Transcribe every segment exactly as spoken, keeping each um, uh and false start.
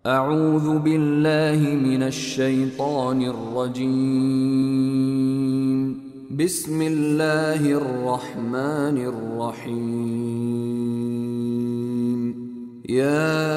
أعوذ بالله من الشيطان الرجيم. بسم الله الرحمن الرحيم. يا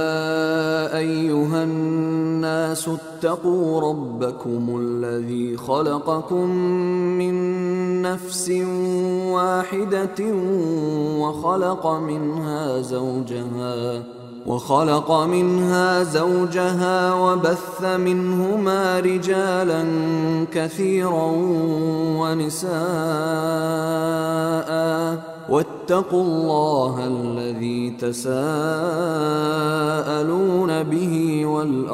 أيها الناس اتقوا ربكم الذي خلقكم من نفس واحدة وخلق منها زوجها وخلق منها زوجها وبث منهما رجالا كثيرا ونساء، واتقوا الله الذي تساءلون به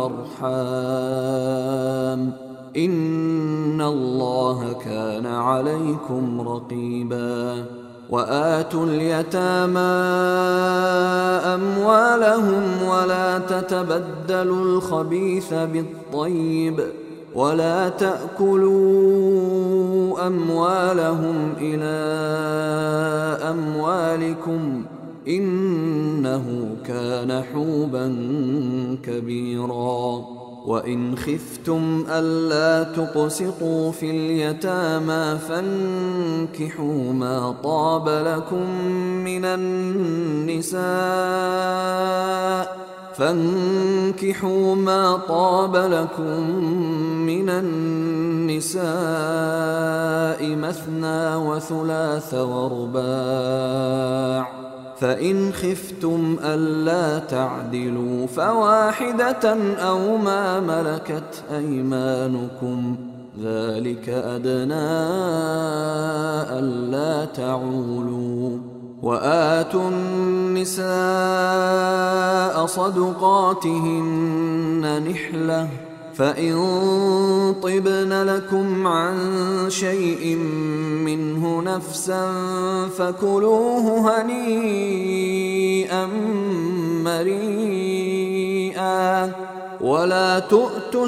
والأرحام، إن الله كان عليكم رقيبا. وآتوا اليتامى أموالهم ولا تتبدلوا الخبيث بالطيب ولا تأكلوا أموالهم إلى أموالكم إنه كان حوبا كبيرا. وإن خفتم ألا تقسطوا في اليتامى فانكحوا ما طاب لكم من النساء فانكحوا ما طاب لكم من النساء مثنى وثلاث ورباع، فإن خفتم ألا تعدلوا فواحدة أو ما ملكت أيمانكم، ذلك أدنى ألا تعولوا. وآتوا النساء صدقاتهن نحلة، فإن طبن لكم عن شيء منه نفسا فكلوه هنيئا مريئا. ولا تؤتوا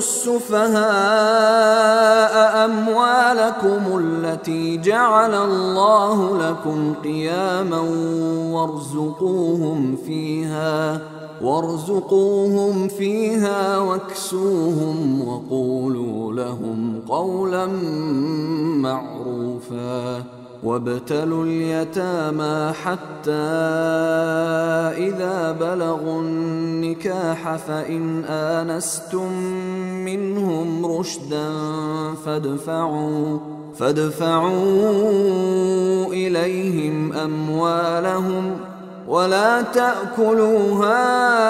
السفهاء أموالكم التي جعل الله لكم قياما وارزقوهم فيها وارزقوهم فيها واكسوهم وقولوا لهم قولا معروفا. وابتلوا اليتامى حتى إذا بلغوا النكاح فإن آنستم منهم رشدا فادفعوا فادفعوا إليهم أموالهم ولا تأكلوها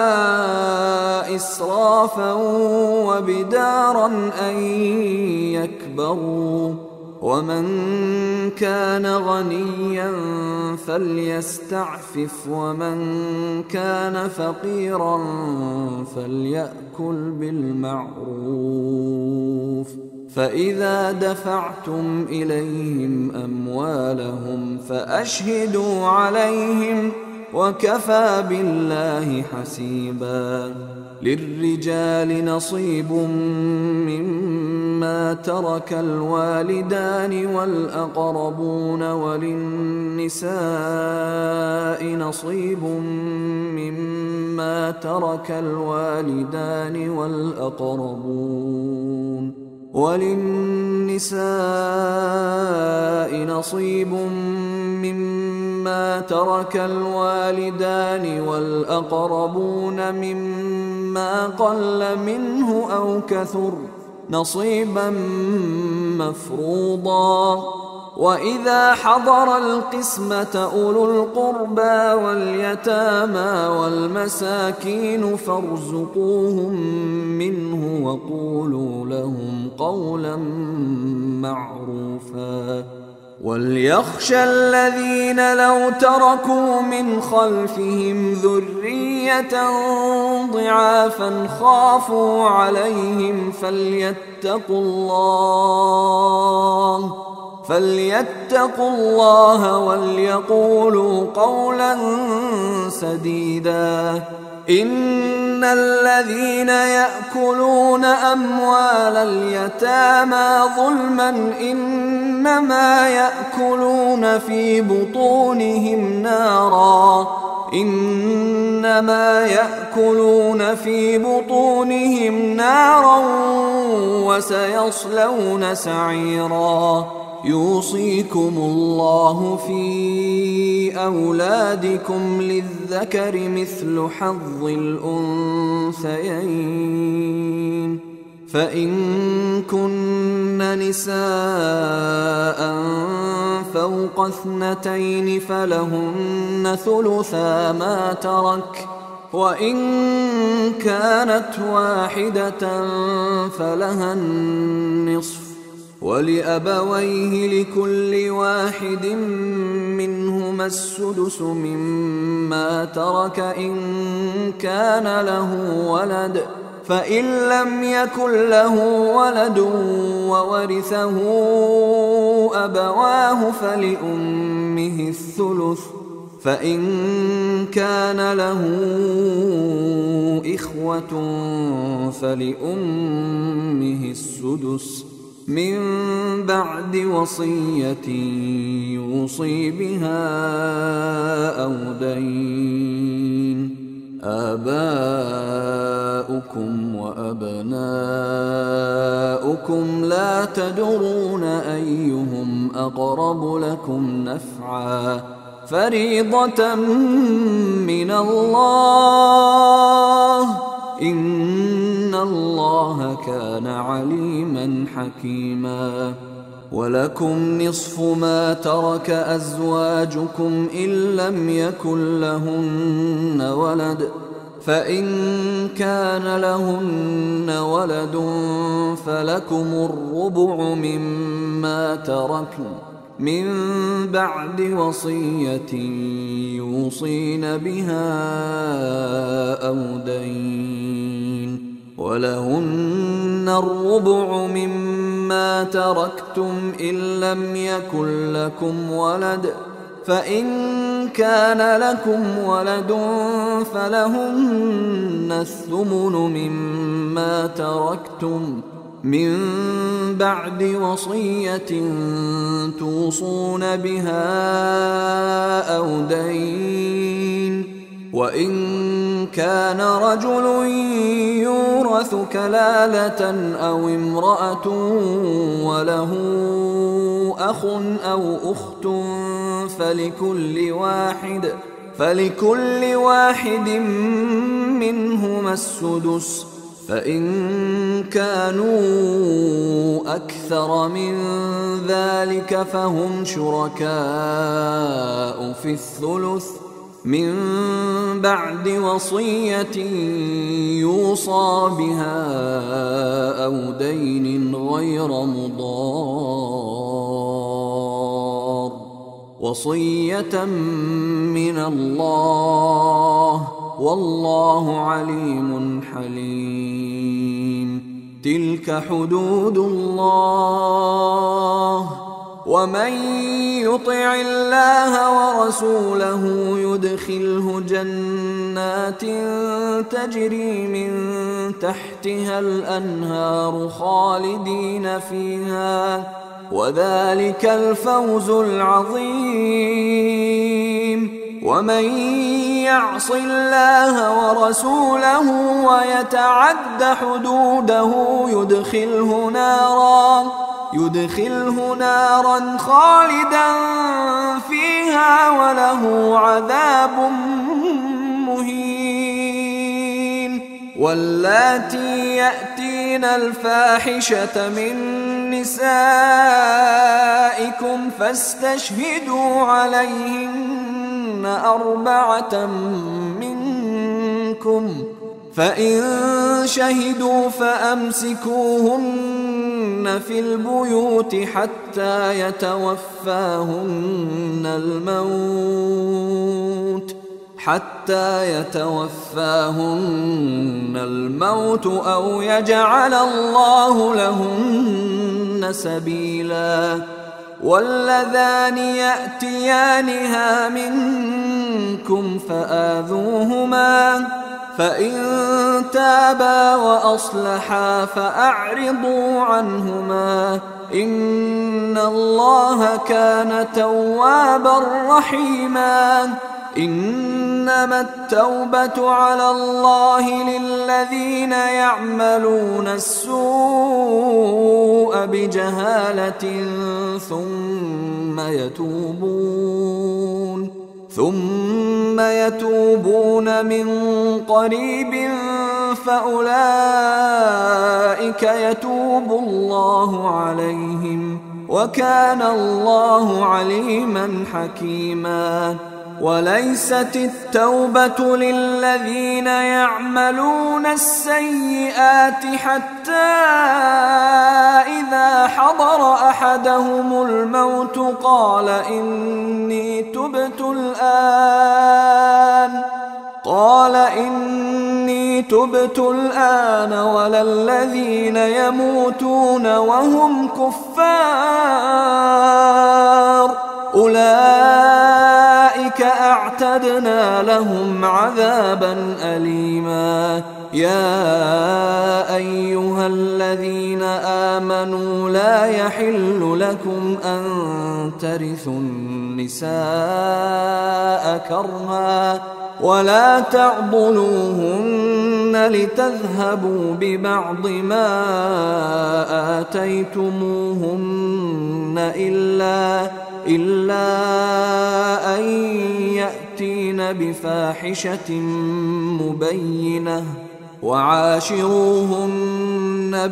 إسرافا وبدارا أن يكبروا. ومن كان غنيا فليستعفف ومن كان فقيرا فليأكل بالمعروف. فإذا دفعتم إليهم أموالهم فأشهدوا عليهم وكفى بالله حسيبا. للرجال نصيب مما ترك الوالدان والأقربون وللنساء نصيب مما ترك الوالدان والأقربون وللنساء نصيب مما ترك الوالدان والأقربون مما قل منه أو كثر نصيبا مفروضا. وإذا حضر القسمة أولو القربى واليتامى والمساكين فارزقوهم منه وقولوا لهم قولا معروفا. وليخشى الذين لو تركوا من خلفهم ذرية ضعافا خافوا عليهم فليتقوا الله فليتقوا الله وليقولوا قولا سديدا. إن الذين يأكلون أموال اليتامى ظلما إنما يأكلون في بطونهم نارا إنما يأكلون في بطونهم نارا وسيصلون سعيرا يوصيكم الله في أولادكم للذكر مثل حظ الأنثيين فإن كن نساء فوق اثنتين فلهن ثلثا ما ترك وإن كانت واحدة فلها النصف ولأبويه لكل واحد منهما السدس مما ترك إن كان له ولد فإن لم يكن له ولد وورثه أبواه فلأمه الثلث فإن كان له إخوة فلأمه السدس من بعد وصية يوصي بها أو دين آباؤكم وأبناؤكم لا تدرون أيهم أقرب لكم نفعا فريضة من الله إن الله كان عليما حكيما ولكم نصف ما ترك أزواجكم إن لم يكن لهن ولد فإن كان لهن ولد فلكم الربع مما تركن من بعد وصية يوصين بها أو دين ولهن الربع مما تركتم إن لم يكن لكم ولد فإن كان لكم ولد فلهن الثمن مما تركتم من بعد وصية توصون بها أو دين وإن كان رجل يورث كلالة أو امرأة وله أخ أو أخت فلكل واحد فلكل واحد منهما السدس فإن كانوا أكثر من ذلك فهم شركاء في الثلث من بعد وصية يوصى بها أو دين غير مضار وصية من الله والله عليم حليم تلك حدود الله ومن يطع الله ورسوله يدخله جنات تجري من تحتها الأنهار خالدين فيها وذلك الفوز العظيم ومن يعص الله ورسوله ويتعد حدوده يدخله نارا يدخله نارا خالدا فيها وله عذاب مهين واللاتي يأتين الفاحشة من نسائكم فاستشهدوا عليهن أربعة منكم فإن شهدوا فأمسكوهن في البيوت حتى يتوفاهن الموت حتى يتوفاهن الموت أو يجعل الله لهن سبيلا واللذان يأتيانها منكم فآذوهما فإن تابا وأصلحا فأعرضوا عنهما إن الله كان توابا رحيما إنما التوبة على الله للذين يعملون السوء بجهالة ثم يتوبون ثم يتوبون من قريب فأولئك يتوب الله عليهم وكان الله عليما حكيما. وليست التوبة للذين يعملون السيئات حتى إذا حضر أحدهم الموت قال إني تبت الآن قال إني تبت الآن ولا الذين يموتون وهم كفار أولئك أعتدنا لهم عذابا أليما. يا أيها الذين آمنوا لا يحل لكم أن ترثوا النساء كرها ولا تعضلوهن لتذهبوا ببعض ما آتيتموهن إلا إلا أن يأتين بفاحشة مبينة وعاشروهن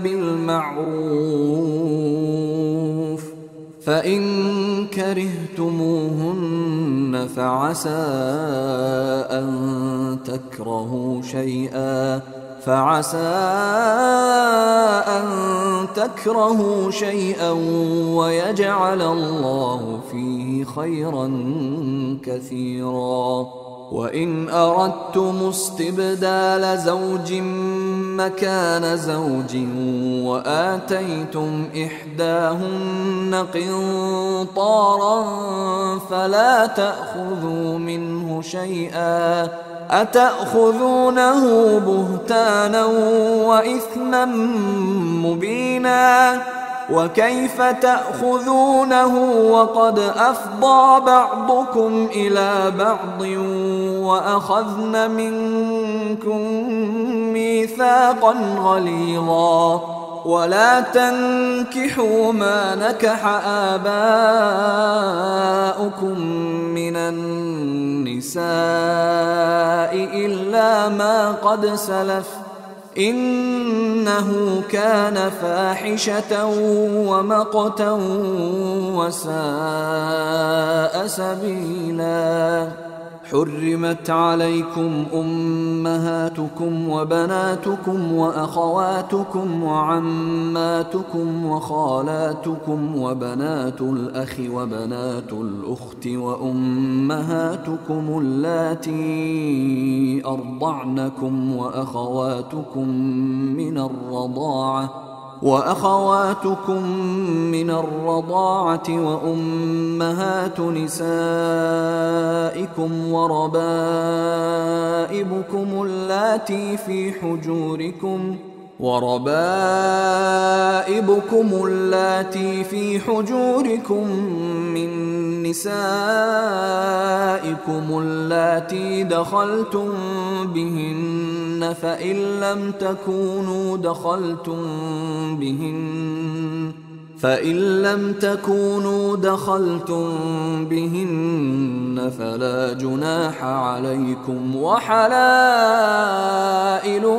بالمعروف فإن كرهتموهن فعسى أن تكرهوا شيئا فعسى أن تكرهوا شيئا ويجعل الله فيه خيرا كثيرا. وإن أردتم استبدال زوج مكان زوج وآتيتم إحداهن قنطارا فلا تأخذوا منه شيئا أتأخذونه بهتانا وإثما مبينا وكيف تأخذونه وقد أفضى بعضكم إلى بعض وأخذن منكم ميثاقا غليظا ولا تنكحوا ما نكح آباؤكم من النساء إلا ما قد سلف إنه كان فاحشة ومقتا وساء سبيلا. حرمت عليكم أمهاتكم وبناتكم وأخواتكم وعماتكم وخالاتكم وبنات الأخ وبنات الأخت وأمهاتكم اللاتي أرضعنكم وأخواتكم من الرضاعة وأخواتكم من الرضاعة وأمهات نسائكم وربائبكم اللاتي في حجوركم وربائبكم اللاتي في حجوركم من نسائكم اللاتي دخلتم بهن فإن لم تكونوا دخلتم بهن فإن لم تكونوا دخلتم بهن فلا جناح عليكم وحلائل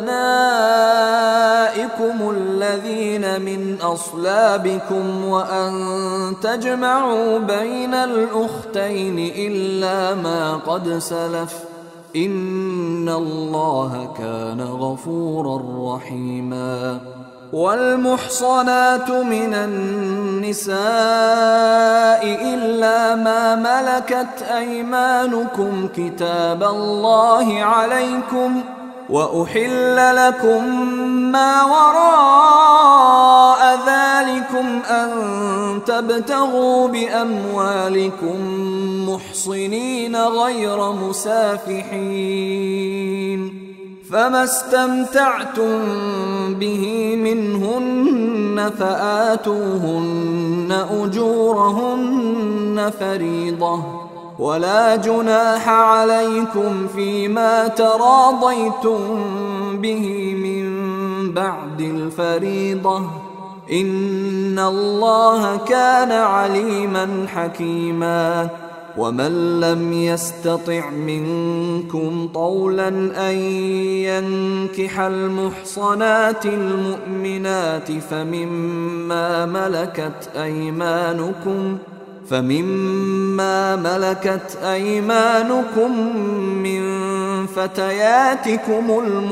أبنائكم الذين من أصلابكم وأن تجمعوا بين الأختين إلا ما قد سلف إن الله كان غفورا رحيما. والمحصنات من النساء إلا ما ملكت أيمانكم كتاب الله عليكم وأحل لكم ما وراء ذلكم أن تبتغوا بأموالكم محصنين غير مسافحين فما استمتعتم به منهن فآتوهن أجورهن فريضة ولا جناح عليكم فيما تراضيتم به من بعد الفريضة إن الله كان عليما حكيما. ومن لم يستطع منكم طولا أن ينكح المحصنات المؤمنات فمما ملكت أيمانكم فمما ملكت أيمانكم من فتياتكم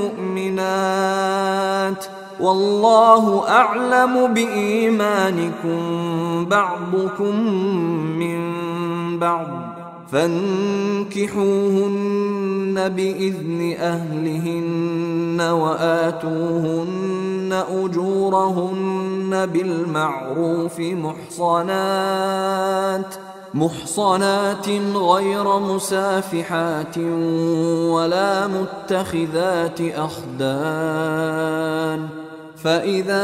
المؤمنات والله أعلم بإيمانكم بعضكم من بعض فانكحوهن بإذن أهلهن وآتوهن أجورهن بالمعروف محصنات محصنات غير مسافحات ولا متخذات أخدان فإذا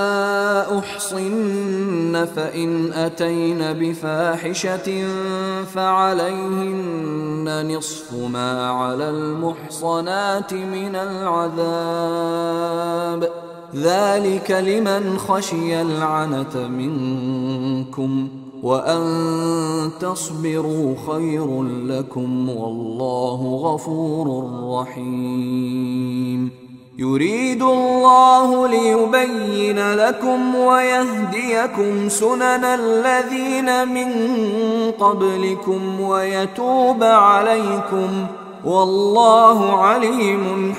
أحصن فإن أتين بفاحشة فعليهن نصف ما على المحصنات من العذاب ذلك لمن خشي العنة منكم وأن تصبروا خير لكم والله غفور رحيم. يريد الله ليبين لكم ويهديكم سنن الذين من قبلكم ويتوب عليكم والله عليم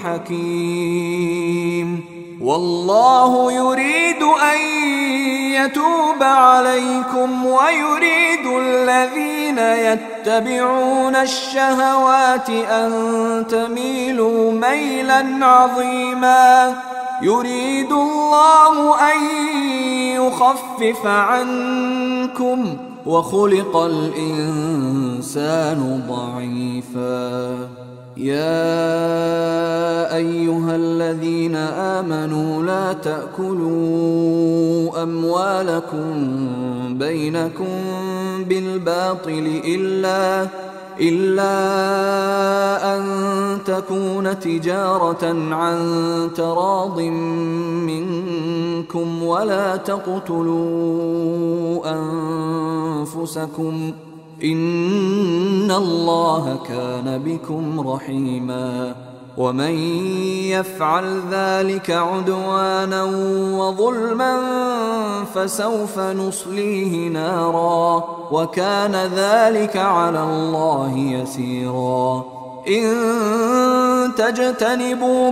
حكيم. والله يريد أن يتوب عليكم ويريد الذين يتبعون الشهوات أن تميلوا ميلا عظيما. يريد الله أن يخفف عنكم وخلق الإنسان ضعيفا. يا أيها الذين آمنوا لا تأكلوا أموالكم بينكم بالباطل إلا إلا أن تكون تجارة عن تراض منكم ولا تقتلوا أنفسكم إن الله كان بكم رحيما. ومن يفعل ذلك عدوانا وظلما فسوف نصليه نارا وكان ذلك على الله يسيرا. إن تجتنبوا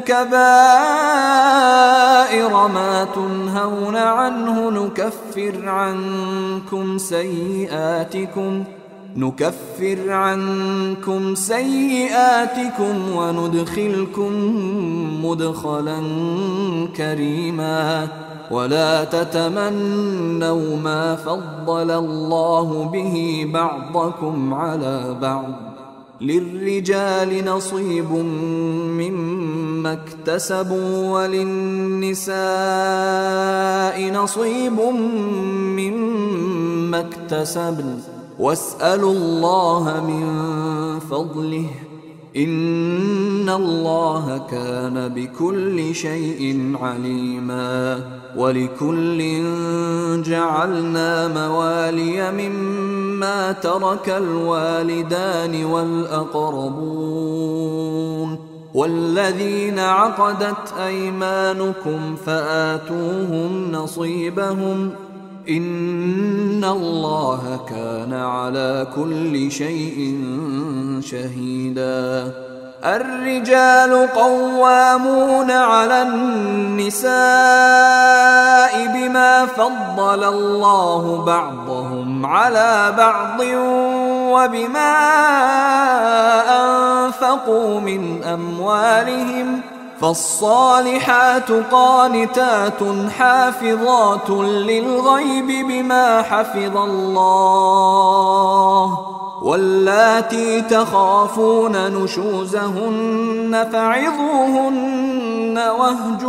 كبائر ما تنهون عنه نكفر عنكم سيئاتكم نكفر عنكم سيئاتكم وندخلكم مدخلا كريما. ولا تتمنوا ما فضل الله به بعضكم على بعض للرجال نصيب مما اكتسبوا وللنساء نصيب مما اكتسبن واسألوا الله من فضله إن الله كان بكل شيء عليما. ولكل جعلنا موالي مما ترك الوالدان والأقربون والذين عقدت أيمانكم فآتوهم نصيبهم إن الله كان على كل شيء شهيدا. الرجال قوامون على النساء بما فضل الله بعضهم على بعض وبما أنفقوا من أموالهم فالصالحات قانتات حافظات للغيب بما حفظ الله واللاتي تخافون نشوزهن فعظوهن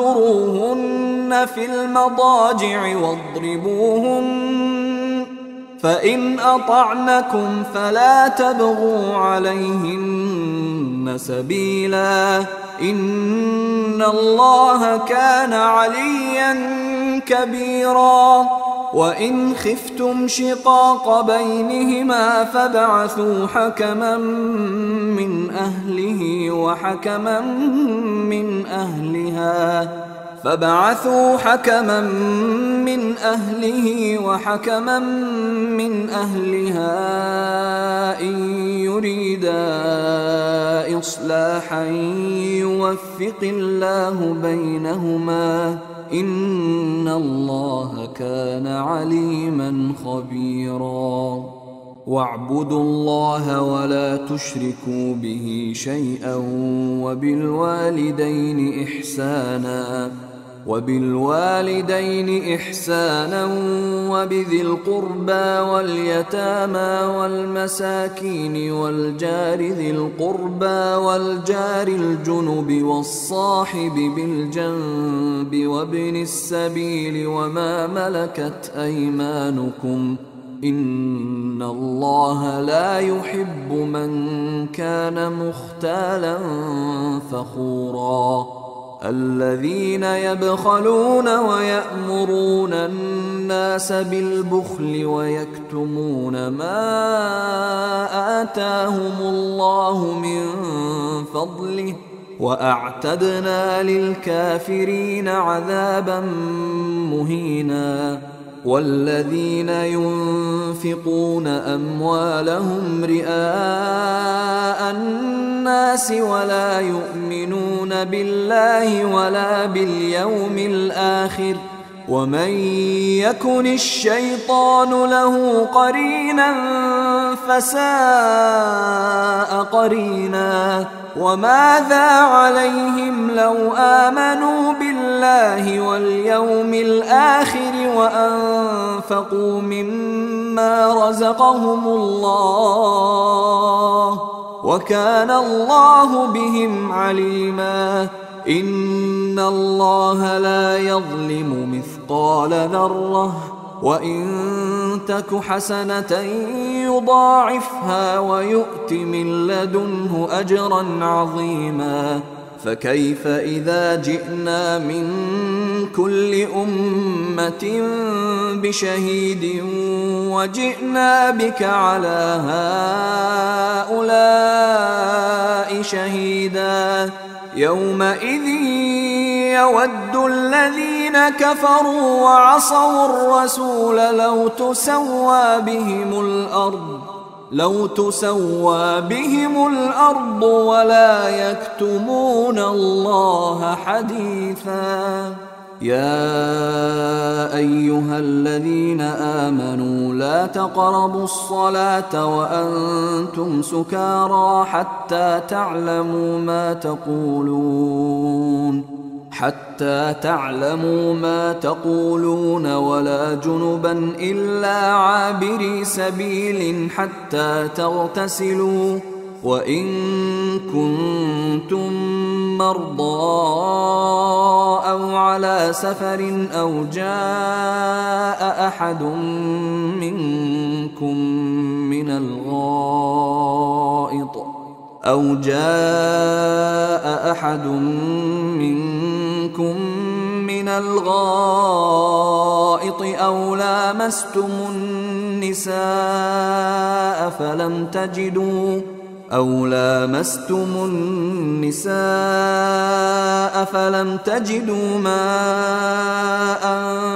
واهجروهن في المضاجع واضربوهن فإن أطعنكم فلا تبغوا عليهن سبيلا إن الله كان عليا كبيرا وإن خفتم شقاق بينهما فابعثوا حكما من أهله وحكما من أهلها فابعثوا حكما من أهله وحكما من أهلها إن يريدا إصلاحا يوفق الله بينهما إن الله كان عليما خبيرا واعبدوا الله ولا تشركوا به شيئا وبالوالدين إحسانا وبالوالدين إحسانا وبذي القربى واليتامى والمساكين والجار ذي القربى والجار الجنب والصاحب بالجنب وابن السبيل وما ملكت أيمانكم إن الله لا يحب من كان مختالا فخورا الذين يبخلون ويأمرون الناس بالبخل ويكتمون ما آتاهم الله من فضله وأعتدنا للكافرين عذابا مهينا والذين ينفقون أموالهم رئاء الناس ولا يؤمنون بالله ولا باليوم الآخر ومن يكن الشيطان له قرينا فساء قرينا وماذا عليهم لو آمنوا بالله واليوم الآخر وأنفقوا مما رزقهم الله وكان الله بهم عليما إن الله لا يظلم مثقال ذرة وإن تك حسنة يضاعفها ويؤت من لدنه أجرا عظيما فكيف إذا جئنا من كل أمة بشهيد وجئنا بك على هؤلاء شهيدا يومئذ يود الذين كفروا وعصوا الرسول لو تسوى بهم الأرض لو تسوى بهم الأرض ولا يكتمون الله حديثا يا أيها الذين آمنوا لا تقربوا الصلاة وأنتم سكارى حتى تعلموا ما تقولون حتى تعلموا ما تقولون ولا جنبا إلا عابري سبيل حتى تغتسلوا وإن كنتم مرضى أو على سفر أو جاء أحد منكم من الغائط أو جاء أحد منكم من الغائط أو لامستم النساء فلم تجدوا أو لامستم النساء فلم تجدوا ماء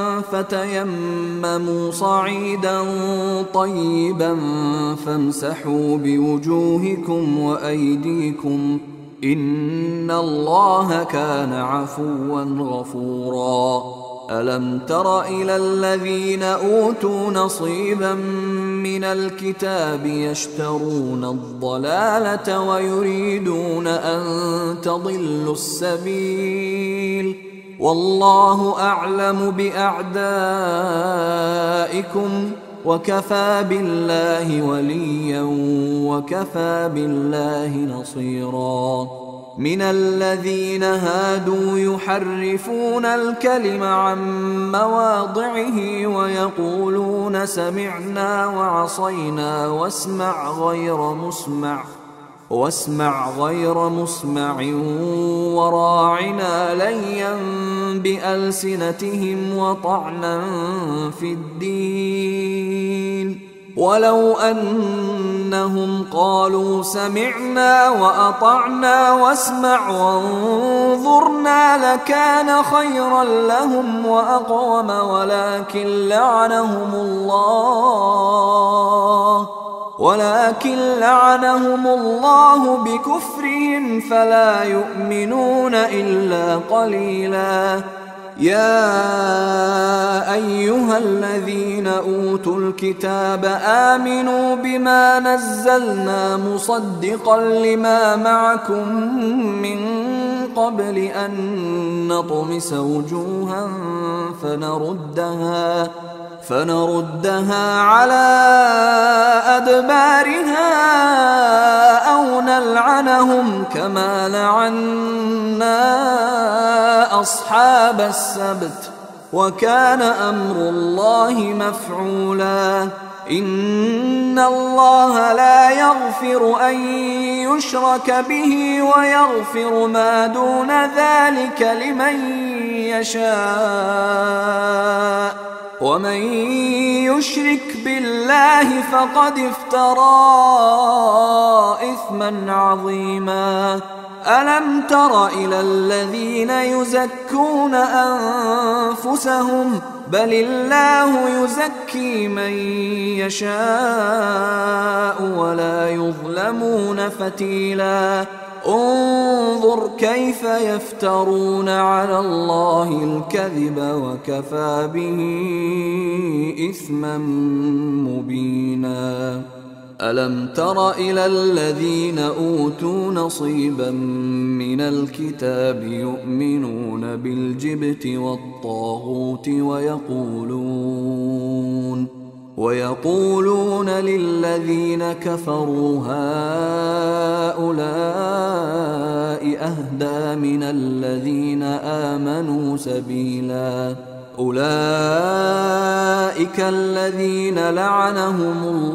فتيمموا صعيدا طيبا فامسحوا بوجوهكم وأيديكم إن الله كان عفوا غفورا ألم تر إلى الذين أوتوا نصيبا من الكتاب يشترون الضلالة ويريدون أن تضلوا السبيل والله أعلم بأعدائكم وكفى بالله وليا وكفى بالله نصيرا من الذين هادوا يحرفون الكلم عن مواضعه ويقولون سمعنا وعصينا واسمع غير مسمع واسمع غير مسمع وراعنا ليا بألسنتهم وطعنا في الدين ولو أنهم قالوا سمعنا وأطعنا واسمع وانظرنا لكان خيرا لهم وأقوم ولكن لعنهم الله ولكن لعنهم الله بكفرهم فلا يؤمنون إلا قليلا. يا أيها الذين أوتوا الكتاب آمنوا بما نزلنا مصدقا لما معكم من قبل أن نطمس وجوها فنردها فنردها على أدبارها أو نلعنهم كما لعنا أصحاب السبت وكان أمر الله مفعولا. إن الله لا يغفر أن يشرك به ويغفر ما دون ذلك لمن يشاء ومن يشرك بالله فقد افترى إثما عظيما. ألم تر إلى الذين يزكون أنفسهم بل الله يزكي من يشاء ولا يظلمون فتيلا. انظر كيف يفترون على الله الكذب وكفى به إثما مبينا. ألم تر إلى الذين أوتوا نصيبا من الكتاب يؤمنون بالجبت والطاغوت ويقولون ويقولون للذين كفروا هؤلاء أهدى من الذين آمنوا سبيلا. أولئك الذين لعنهم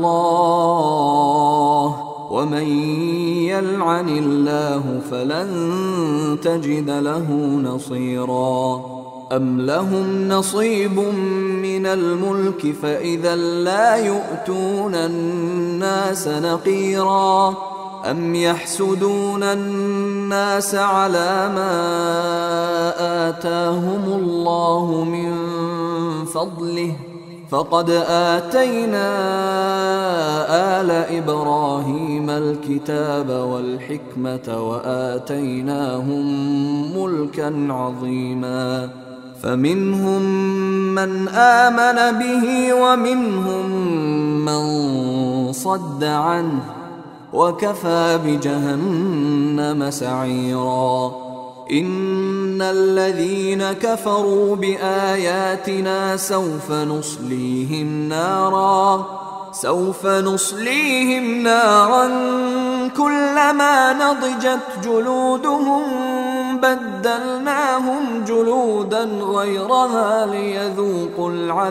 الله ومن يلعن الله فلن تجد له نصيرا. أم لهم نصيب من الملك فإذا لا يؤتون الناس نقيرا. أم يحسدون الناس على ما آتاهم الله من فضله فقد آتينا آل إبراهيم الكتاب والحكمة وآتيناهم ملكا عظيما. فمنهم من آمن به ومنهم من صد عنه وكفى بجهنم سعيرا. إن الذين كفروا بآياتنا سوف نصليهم نارا سوف نصليهم نارا كلما نضجت جلودهم بدلناهم جلودا غيرها ليذوقوا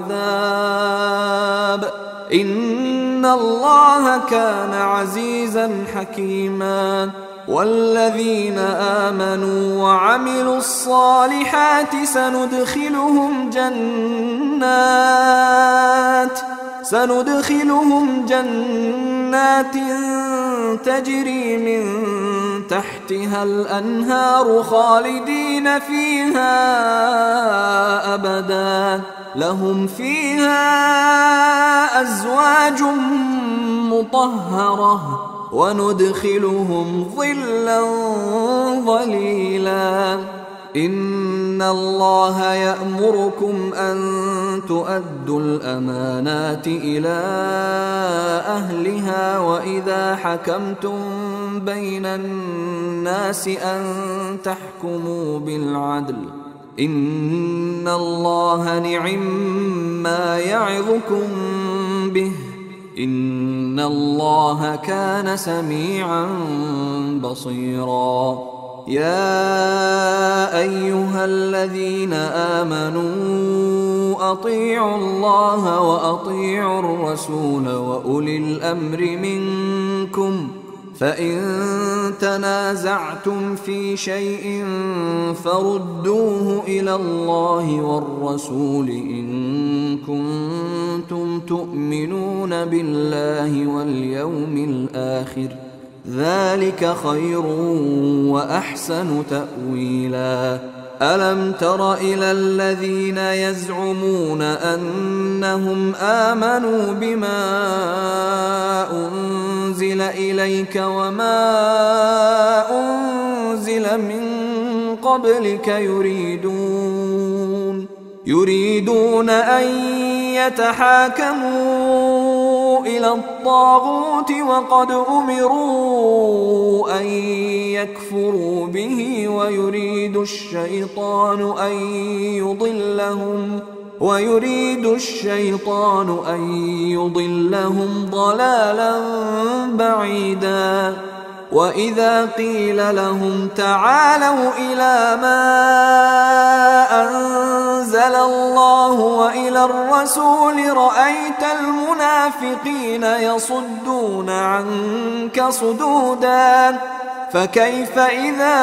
العذاب إن الله كان عزيزا حكيما. والذين آمنوا وعملوا الصالحات سندخلهم جنات سندخلهم جنات تجري من تحتها الأنهار خالدين فيها أبدا لهم فيها أزواج مطهرة وندخلهم ظلا ظليلا. إن الله يأمركم أن تؤدوا الأمانات إلى أهلها وإذا حكمتم بين الناس أن تحكموا بالعدل إن الله نعما يعظكم به إن الله كان سميعا بصيرا. يا أيها الذين آمنوا أطيعوا الله وأطيعوا الرسول وأولي الأمر منكم فإن تنازعتم في شيء فردوه إلى الله والرسول إن كنتم تؤمنون بالله واليوم الآخر ذلك خير وأحسن تأويلا. ألم تر إلى الذين يزعمون أنهم آمنوا بما أنزل إليك وما أنزل من قبلك يريدون يريدون أن يتحاكموا إلى الطاغوت وقد أمروا أن يكفروا به ويريد الشيطان أن يضلهم ويريد الشيطان أن يضلهم ضلالا بعيدا. وإذا قيل لهم تعالوا إلى ما أنزل الله وإلى الرسول رأيت المنافقين يصدون عنك صدودا فكيف إذا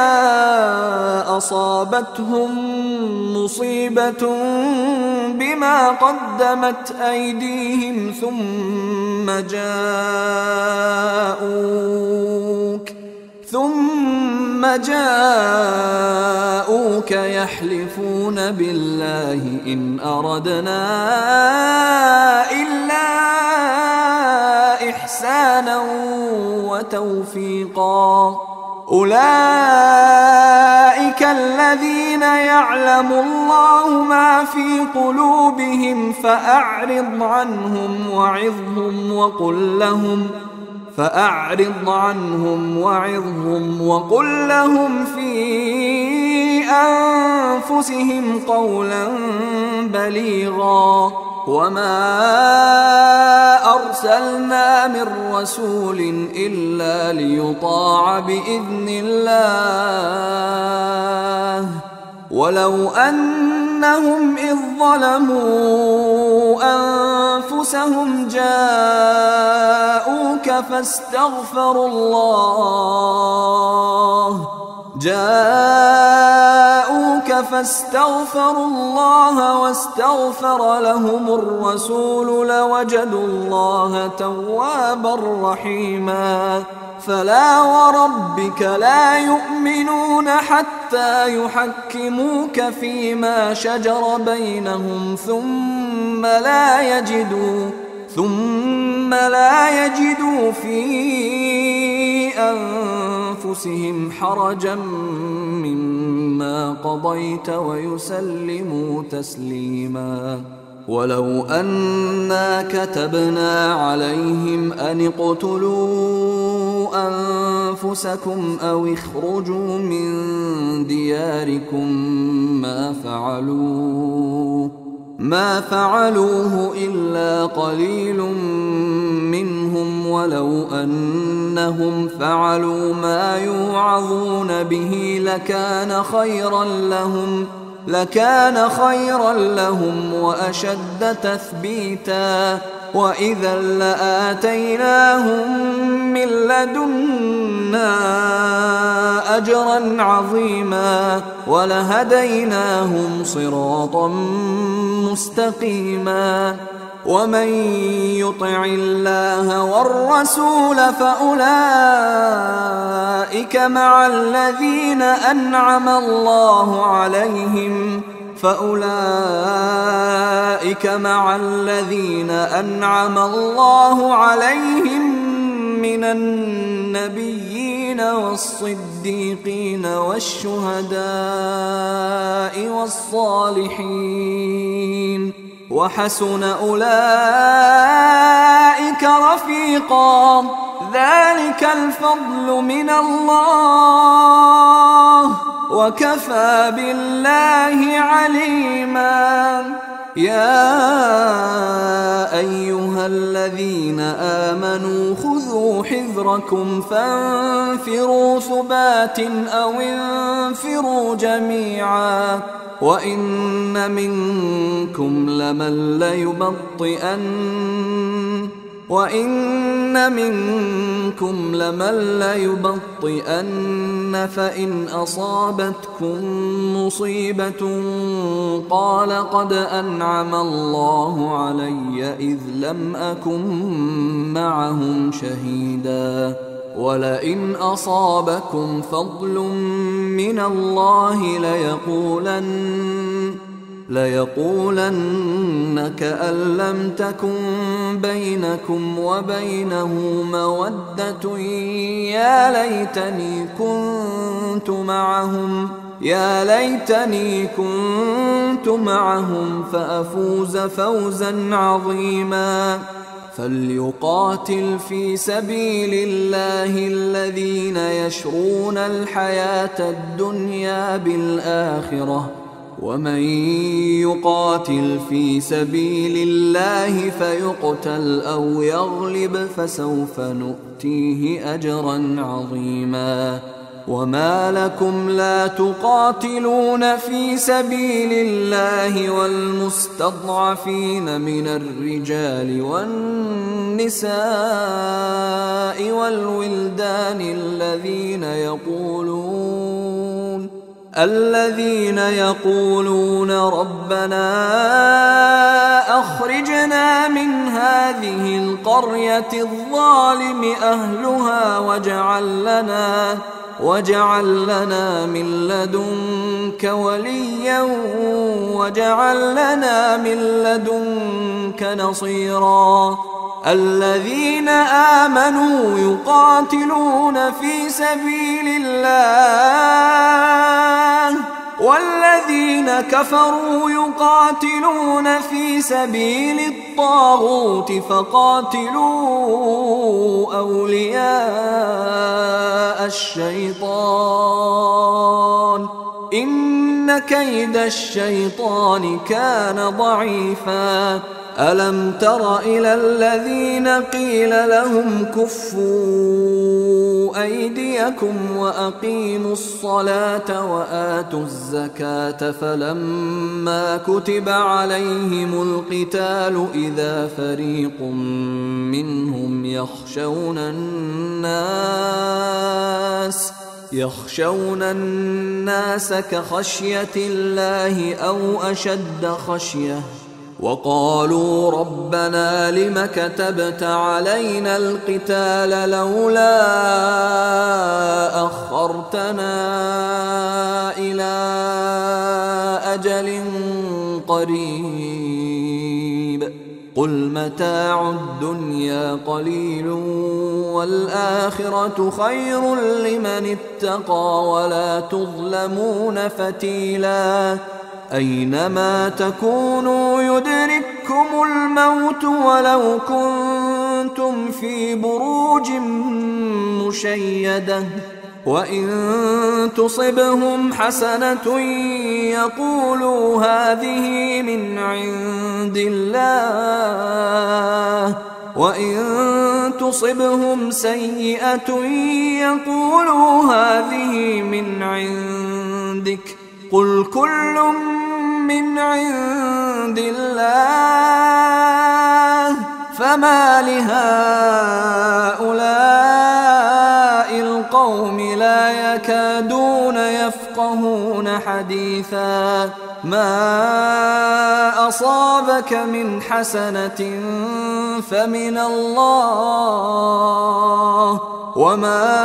أصابتهم مصيبة بما قدمت أيديهم ثم جاءوك ثم جاءوك يحلفون بالله إن أردنا إلا إحسانا وتوفيقا. أولئك الذين يعلم الله ما في قلوبهم فأعرض عنهم وعظهم وقل لهم فأعرض عنهم وعظهم وقل لهم في أنفسهم قولا بليغا. وما أرسلنا من رسول إلا ليطاع بإذن الله ولو أنهم إذ ظلموا أنفسهم جاءوك فاستغفروا الله جاءوك فاستغفروا الله واستغفر لهم الرسول لوجدوا الله توابا رحيما. فلا وربك لا يؤمنون حتى يحكموك فيما شجر بينهم ثم لا يجدوا ثم لا يجدوا في أنفسهم حرجا مما قضيت ويسلموا تسليما. ولو أنا كتبنا عليهم أن اقتلوا أنفسكم أو اخرجوا من دياركم ما فعلوه ما فعلوه إلا قليل منهم ولو أنهم فعلوا ما يوعظون به لكان خيرا لهم لكان خيرا لهم وأشد تثبيتا. وإذا لآتيناهم من لدنا أجرا عظيما ولهديناهم صراطا مستقيما. ومن يطع الله والرسول فأولئك مع الذين أنعم الله عليهم فأولئك مع الذين أنعم الله عليهم من النبيين والصديقين والشهداء والصالحين وحسن أولئك رفيقا. ذلك الفضل من الله وكفى بالله عليما. يا أيها الذين آمنوا خذوا حذركم فانفروا ثبات أو انفروا جميعا وإن منكم لمن ليبطئن وإن منكم لمن ليبطئن فإن أصابتكم مصيبة قال قد أنعم الله علي إذ لم أكن معهم شهيدا ولئن أصابكم فضل من الله ليقولن ليقولن كأن لم تكن بينكم وبينه مودة يا ليتني كنت معهم يا ليتني كنت معهم فأفوز فوزا عظيما فليقاتل في سبيل الله الذين يشرون الحياة الدنيا بالآخرة ومن يقاتل في سبيل الله فيقتل أو يغلب فسوف نؤتيه أجرا عظيما وما لكم لا تقاتلون في سبيل الله والمستضعفين من الرجال والنساء والولدان الذين يقولون الذين يقولون ربنا أخرجنا من هذه القرية الظالم أهلها واجعل لنا واجعل لنا من لدنك وليا واجعل لنا من لدنك نصيرا الذين آمنوا يقاتلون في سبيل الله والذين كفروا يقاتلون في سبيل الطاغوت فقاتلوا أولياء الشيطان إن كيد الشيطان كان ضعيفا ألم تر إلى الذين قيل لهم كفوا أيديكم وأقيموا الصلاة وآتوا الزكاة فلما كتب عليهم القتال إذا فريق منهم يخشون الناس يخشون الناس كخشية الله أو أشد خشية وقالوا ربنا لم كتبت علينا القتال لولا أخرتنا إلى أجل قريب قل متاع الدنيا قليل والآخرة خير لمن اتقى ولا تظلمون فتيلا أينما تكونوا يدرككم الموت ولو كنتم في بروج مشيدة وإن تصبهم حسنة يقولوا هذه من عند الله وإن تصبهم سيئة يقولوا هذه من عندك قل كل من عند الله فما لهؤلاء القوم لا يكادون يفقهون حديثا ما أصابك من حسنة فمن الله وما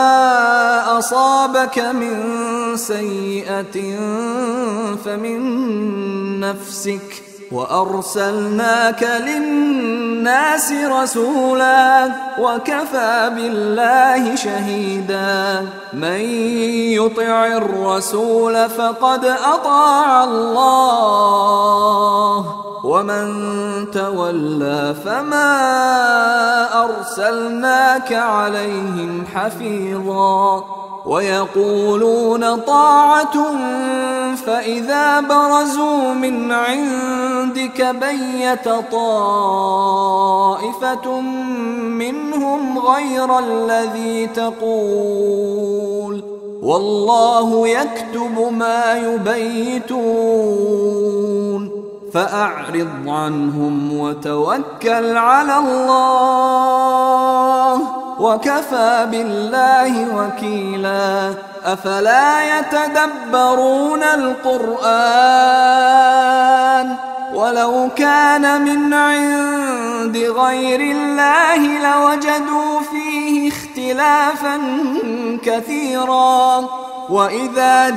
أصابك من سيئة فمن نفسك وأرسلناك للناس رسولا وكفى بالله شهيدا من يطع الرسول فقد أطاع الله ومن تولى فما أرسلناك عليهم حفيظا ويقولون طاعة فإذا برزوا من عندك بيت طائفة منهم غير الذي تقول والله يكتب ما يبيتون فأعرض عنهم وتوكل على الله وكفى بالله وكيلا. أفلا يتدبرون القرآن ولو كان من عند غير الله لوجدوا فيه اختلافا كثيرا وإذا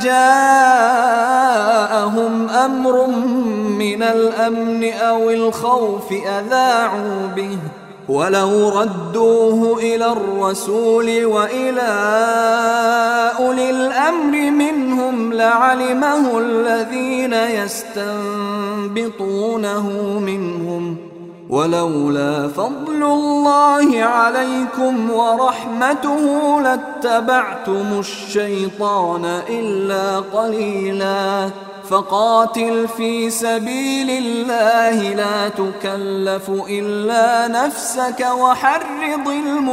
جاءهم أمر من الأمن أو الخوف أذاعوا به ولو ردوه إلى الرسول وإلى أولي الأمر منهم لعلمه الذين يستنبطونه منهم ولولا فضل الله عليكم ورحمته لاتبعتم الشيطان إلا قليلا. فقاتل في سبيل الله لا تكلف إلا نفسك وحرض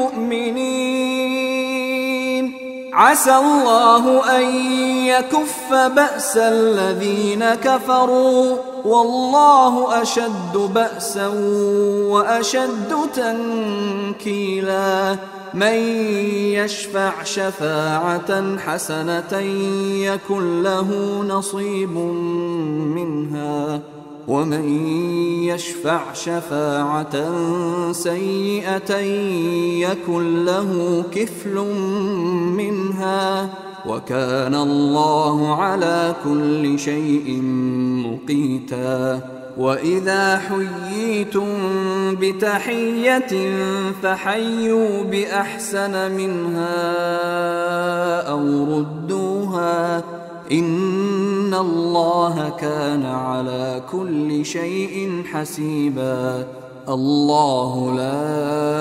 المؤمنين عسى الله أن يكف بأس الذين كفروا والله أشد بأسا وأشد تنكيلا. من يشفع شفاعة حسنة يكن له نصيب منها ومن يشفع شفاعة سيئة يكن له كفل منها وكان الله على كل شيء مقيتا. وإذا حييتم بتحية فحيوا بأحسن منها أو ردوها إن الله كان على كل شيء حسيبا. الله لا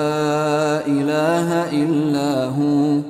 إله إلا هو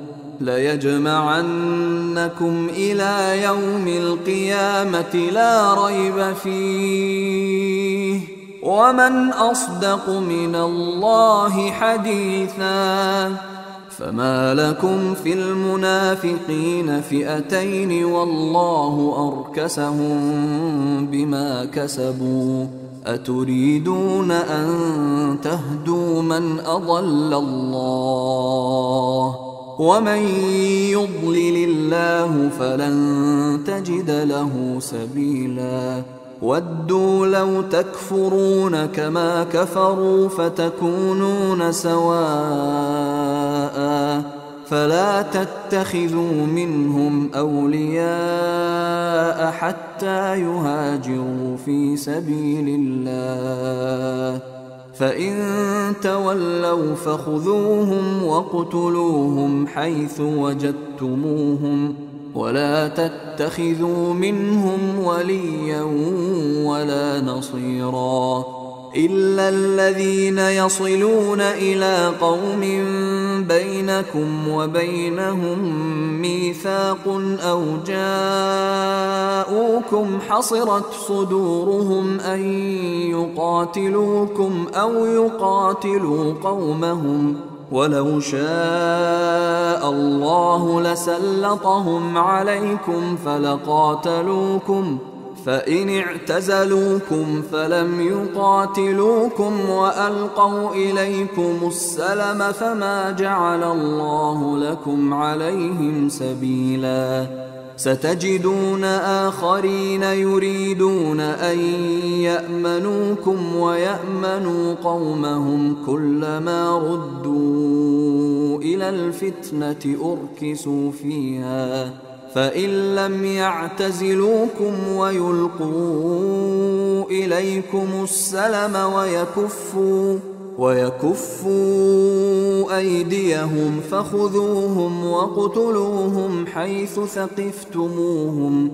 ليجمعنكم إلى يوم القيامة لا ريب فيه ومن أصدق من الله حديثا. فما لكم في المنافقين فئتين والله أركسهم بما كسبوا أتريدون أن تهدوا من أضل الله ومن يضلل الله فلن تجد له سبيلا. ودوا لو تكفرون كما كفروا فتكونون سواء فلا تتخذوا منهم أولياء حتى يهاجروا في سبيل الله فإن تولوا فخذوهم وقتلوهم حيث وجدتموهم ولا تتخذوا منهم وليا ولا نصيرا إلا الذين يصلون إلى قوم بينكم وبينهم ميثاق أو جاءوكم حصرت صدورهم أن يقاتلوكم أو يقاتلوا قومهم ولو شاء الله لسلطهم عليكم فلقاتلوكم فإن اعتزلوكم فلم يقاتلوكم وألقوا إليكم السلم فما جعل الله لكم عليهم سبيلا ستجدون آخرين يريدون أن يأمنوكم ويأمنوا قومهم كلما ردوا إلى الفتنة أركسوا فيها فإن لم يعتزلوكم ويلقوا إليكم السلم ويكفوا ويكفوا أيديهم فخذوهم وقتلوهم حيث ثقفتموهم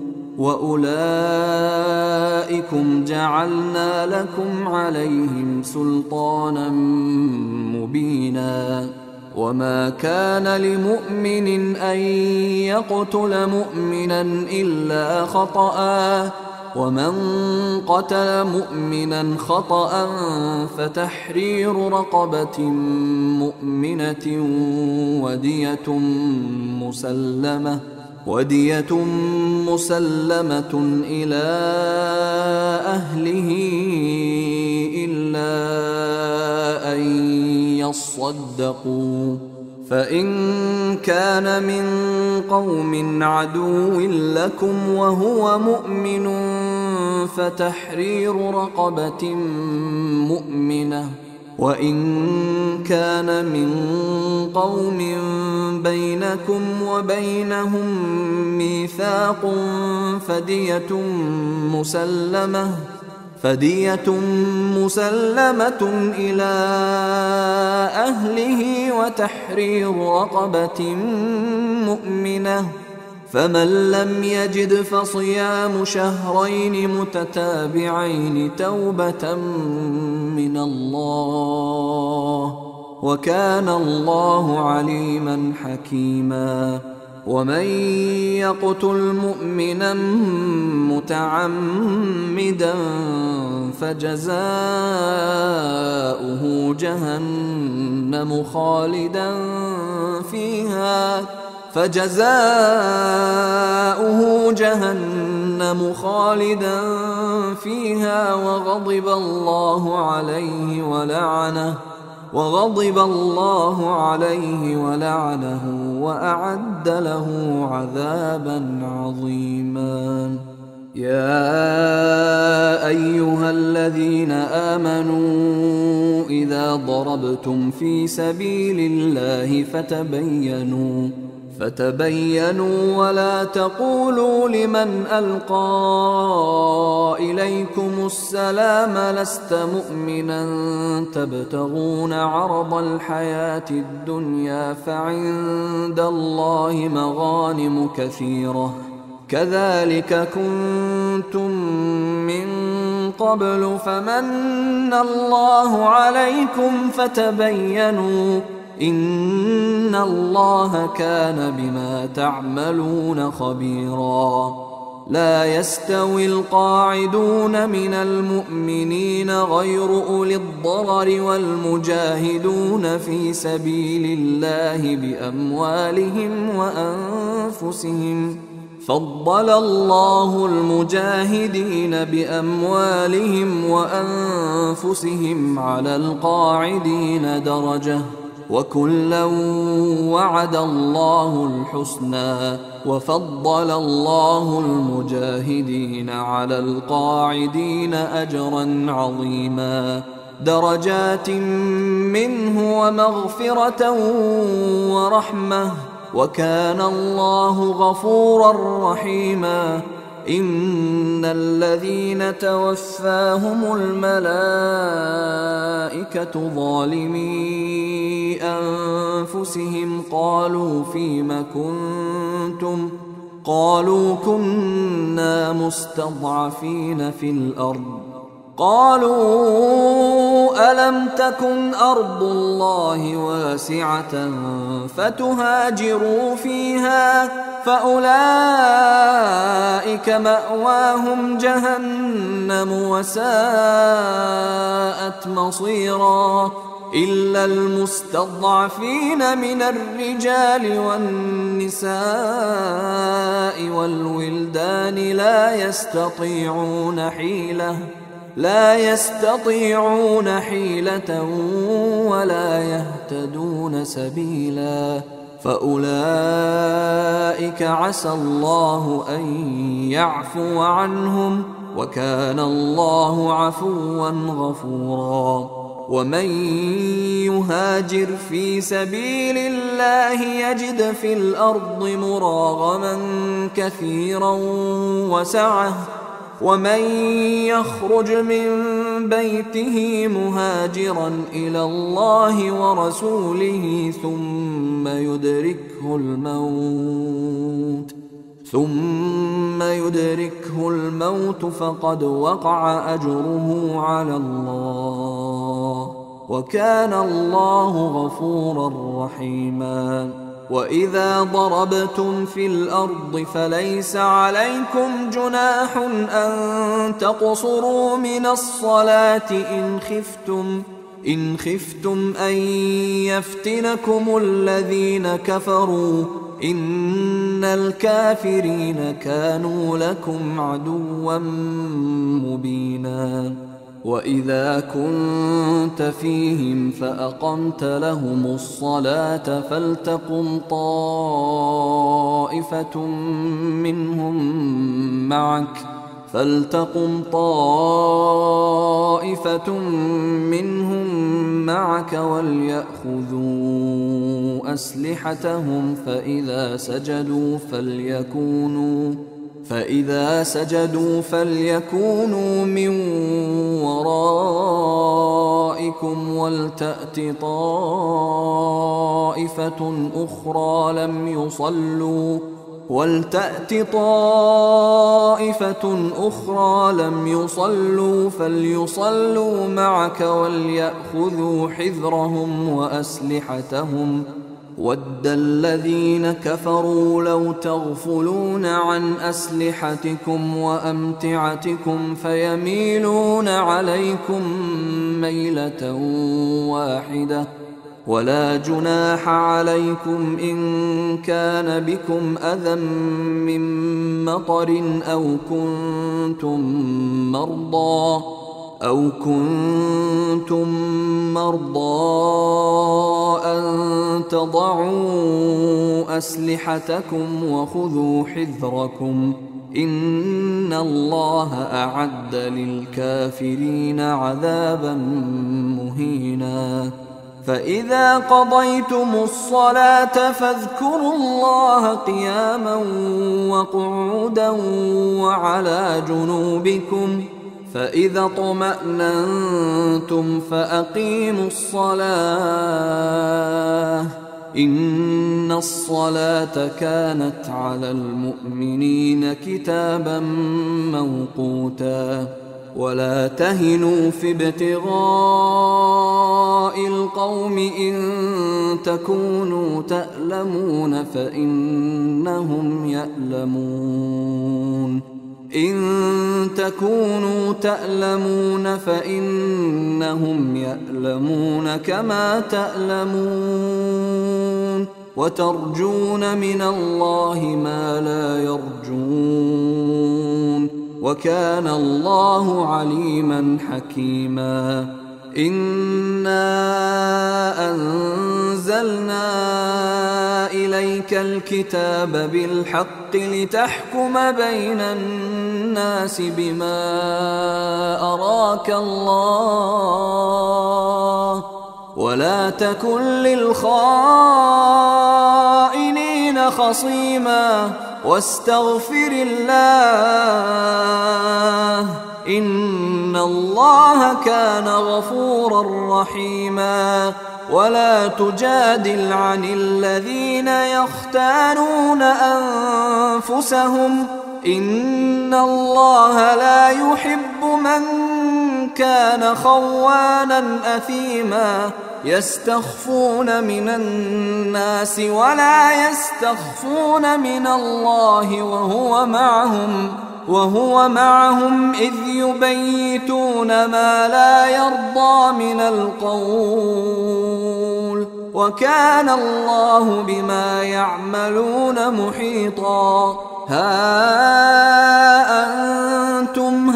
وأولئكم جعلنا لكم عليهم سلطانا مبينا وما كان لمؤمن أن يقتل مؤمنا إلا خطأ، ومن قتل مؤمنا خطأ فتحرير رقبة مؤمنة ودية مسلمة ودية مسلمة إلى أهله إلا أن يصدقوا، فإن كان من قوم عدو لكم وهو مؤمن فتحرير رقبة مؤمنة، وإن كان من قوم بينكم وبينهم ميثاق فدية مسلمة فدية مسلمة إلى أهله وتحرير رقبة مؤمنة، فمن لم يجد فصيام شهرين متتابعين توبة من الله، وكان الله عليما حكيما. ومن يقتل مؤمنا متعمدا فجزاؤه جهنم خالدا فيها فجزاؤه جهنم خالدا فيها وغضب الله عليه ولعنه وغضب الله عليه ولعنه وأعد له عذابا عظيما. يا أيها الذين آمنوا إذا ضربتم في سبيل الله فتبينوا فتبينوا ولا تقولوا لمن ألقى إليكم السلام لست مؤمنا تبتغون عرض الحياة الدنيا فعند الله مغانم كثيرة كذلك كنتم من قبل فمن الله عليكم فتبينوا إن الله كان بما تعملون خبيرا. لا يستوي القاعدون من المؤمنين غير أولي الضرر والمجاهدون في سبيل الله بأموالهم وأنفسهم فضل الله المجاهدين بأموالهم وأنفسهم على القاعدين درجة وكلا وعد الله الحسنى وفضل الله المجاهدين على القاعدين أجرا عظيما درجات منه ومغفرة ورحمة وكان الله غفورا رحيما. إن الذين توفاهم الملائكة ظالمي أنفسهم قالوا فيم كنتم قالوا كنا مستضعفين في الأرض قالوا ألم تكن أرض الله واسعة فتهاجروا فيها فأولئك مأواهم جهنم وساءت مصيرا إلا المستضعفين من الرجال والنساء والولدان لا يستطيعون حيلة لا يستطيعون حيلة ولا يهتدون سبيلا فأولئك عسى الله أن يعفو عنهم وكان الله عفوا غفورا. ومن يهاجر في سبيل الله يجد في الأرض مراغما كثيرا وسعة ومن يخرج من بيته مهاجرا إلى الله ورسوله ثم يدركه الموت ثم يدركه الموت فقد وقع أجره على الله وكان الله غفورا رحيما. وإذا ضربتم في الأرض فليس عليكم جناح أن تقصروا من الصلاة إن خفتم إن خفتم أن يفتنكم الذين كفروا إن الكافرين كانوا لكم عدوا مبينا. وإذا كنت فيهم فأقمت لهم الصلاة فلتقم طائفة منهم معك فلتقم طائفة منهم معك وليأخذوا أسلحتهم فإذا سجدوا فليكونوا فإذا سجدوا فليكونوا من ورائكم ولتأت طائفة أخرى لم يصلوا ولتأت طائفة أخرى لم يصلوا فليصلوا معك وليأخذوا حذرهم وأسلحتهم ود الذين كفروا لو تغفلون عن أسلحتكم وأمتعتكم فيميلون عليكم ميلة واحدة ولا جناح عليكم إن كان بكم أذى من مطر أو كنتم مرضى أو كنتم مرضى أن تضعوا أسلحتكم وخذوا حذركم إن الله أعد للكافرين عذابا مهينا. فإذا قضيتم الصلاة فاذكروا الله قياما وقعودا وعلى جنوبكم فإذا اطمأننتم فأقيموا الصلاة إن الصلاة كانت على المؤمنين كتابا موقوتا. ولا تهنوا في ابتغاء القوم إن تكونوا تألمون فإنهم يألمون إن تكونوا تألمون فإنهم يألمون كما تألمون وترجون من الله ما لا يرجون وكان الله عليما حكيما. إنا أنزلنا إليك الكتاب بالحق لتحكم بين الناس بما أراك الله ولا تكن للخائنين خصيما واستغفر الله إن الله كان غفورا رحيما. ولا تجادل عن الذين يختانون أنفسهم إن الله لا يحب من كان خوانا أثيما يستخفون من الناس ولا يستخفون من الله وهو معهم وهو معهم إذ يبيتون ما لا يرضى من القول وكان الله بما يعملون محيطا. ها أنتم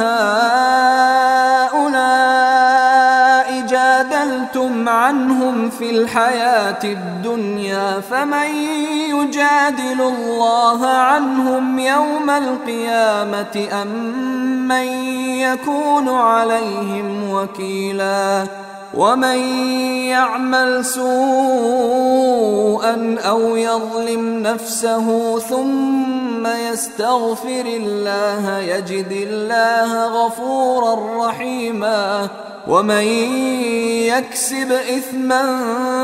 هؤلاء جادلتم عنهم في الحياة الدنيا فمن يجادل الله عنهم يوم القيامة أم من يكون عليهم وكيلا. ومن يعمل سوءا أو يظلم نفسه ثم يستغفر الله يجد الله غفورا رحيما. ومن يكسب إثما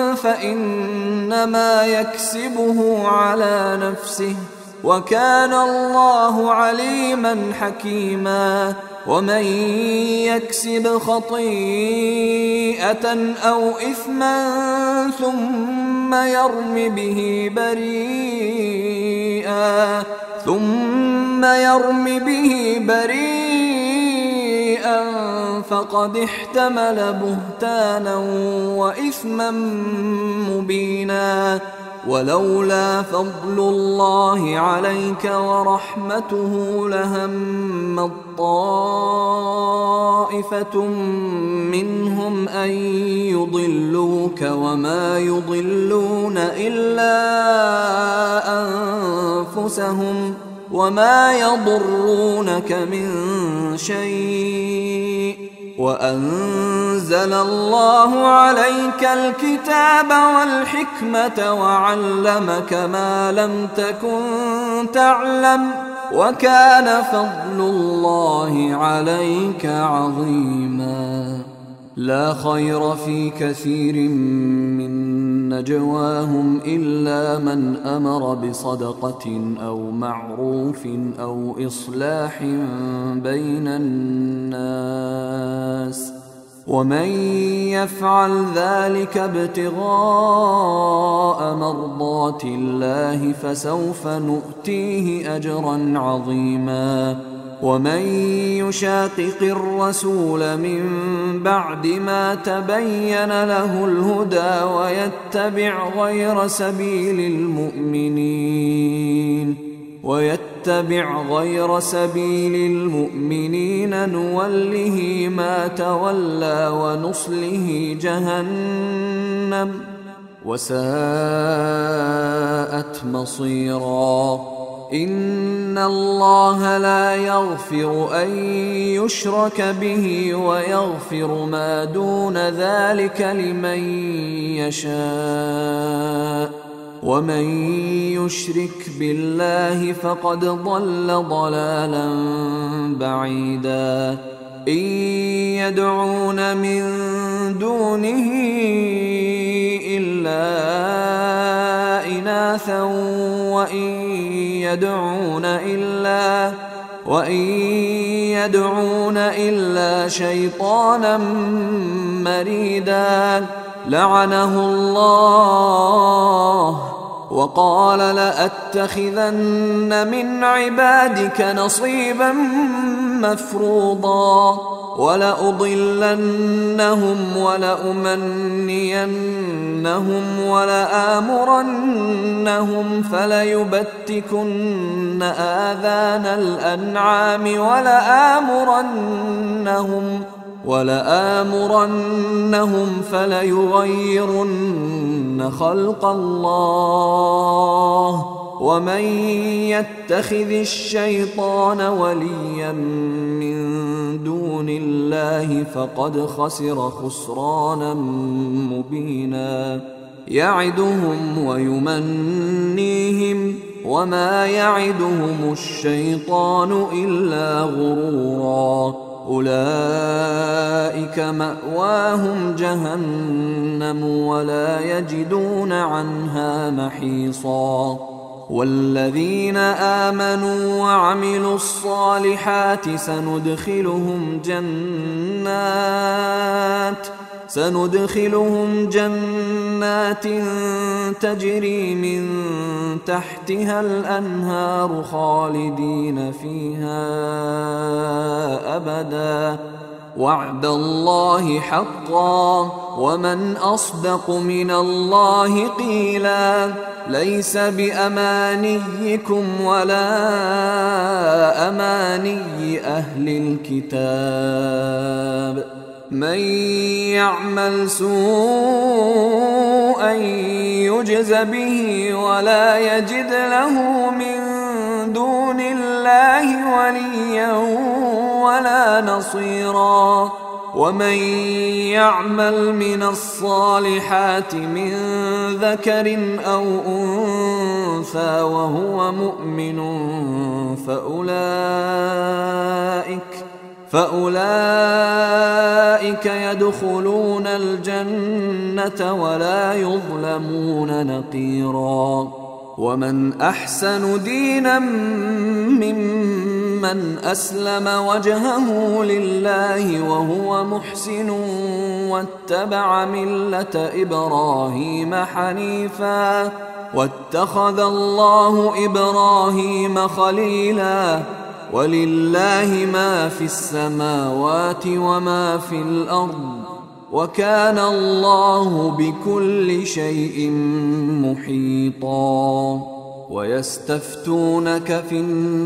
فإنما يكسبه على نفسه وكان الله عليما حكيما. ومن يكسب خطيئة أو إثما ثم يرم به بريئا ثم يرم به بريئا فقد احتمل بهتانا وإثما مبينا. ولولا فضل الله عليك ورحمته لهم طائفة منهم أن يضلوك وما يضلون إلا أنفسهم وما يضرونك من شيء وأنزل الله عليك الكتاب والحكمة وعلمك ما لم تكن تعلم وكان فضل الله عليك عظيما. لا خير في كثير من نجواهم إلا من أمر بصدقة أو معروف أو إصلاح بين الناس ومن يفعل ذلك ابتغاء مرضات الله فسوف نؤتيه أجرا عظيما. ومن يشاقق الرسول من بعد ما تبين له الهدى ويتبع غير سبيل المؤمنين ويتبع غير سبيل المؤمنين نوله ما تولى ونصله جهنم وساءت مصيرا. إن الله لا يغفر أن يشرك به ويغفر ما دون ذلك لمن يشاء ومن يشرك بالله فقد ضل ضلالا بعيدا. إن يدعون من دونه إلا إناثا وإن يدعون إلا وإن يدعون إلا شيطانا مريدا لعنه الله وقال لأتخذن من عبادك نصيبا مفروضا ولأضلنهم ولأمنينهم ولآمرنهم فليبتكن آذان الأنعام ولآمرنهم ولآمرنهم فليغيرن خلق الله ومن يتخذ الشيطان وليا من دون الله فقد خسر خسرانا مبينا. يعدهم ويمنيهم وما يعدهم الشيطان إلا غرورا. أولئك مأواهم جهنم ولا يجدون عنها محيصا. والذين آمنوا وعملوا الصالحات سندخلهم جنات سندخلهم جنات تجري من تحتها الأنهار خالدين فيها أبدا وعد الله حقا ومن أصدق من الله قيلا. ليس بأمانيكم ولا أماني أهل الكتاب من يعمل سوءا يجز به ولا يجد له من دون الله وليا ولا نصيرا. ومن يعمل من الصالحات من ذكر أو أنثى وهو مؤمن فأولئك فأولئك يدخلون الجنة ولا يظلمون نقيرا. ومن أحسن دينا ممن من أسلم وجهه لله وهو محسن واتبع ملة إبراهيم حنيفا واتخذ الله إبراهيم خليلا ولله ما في السماوات وما في الأرض وكان الله بكل شيء محيطا. ويستفتونك في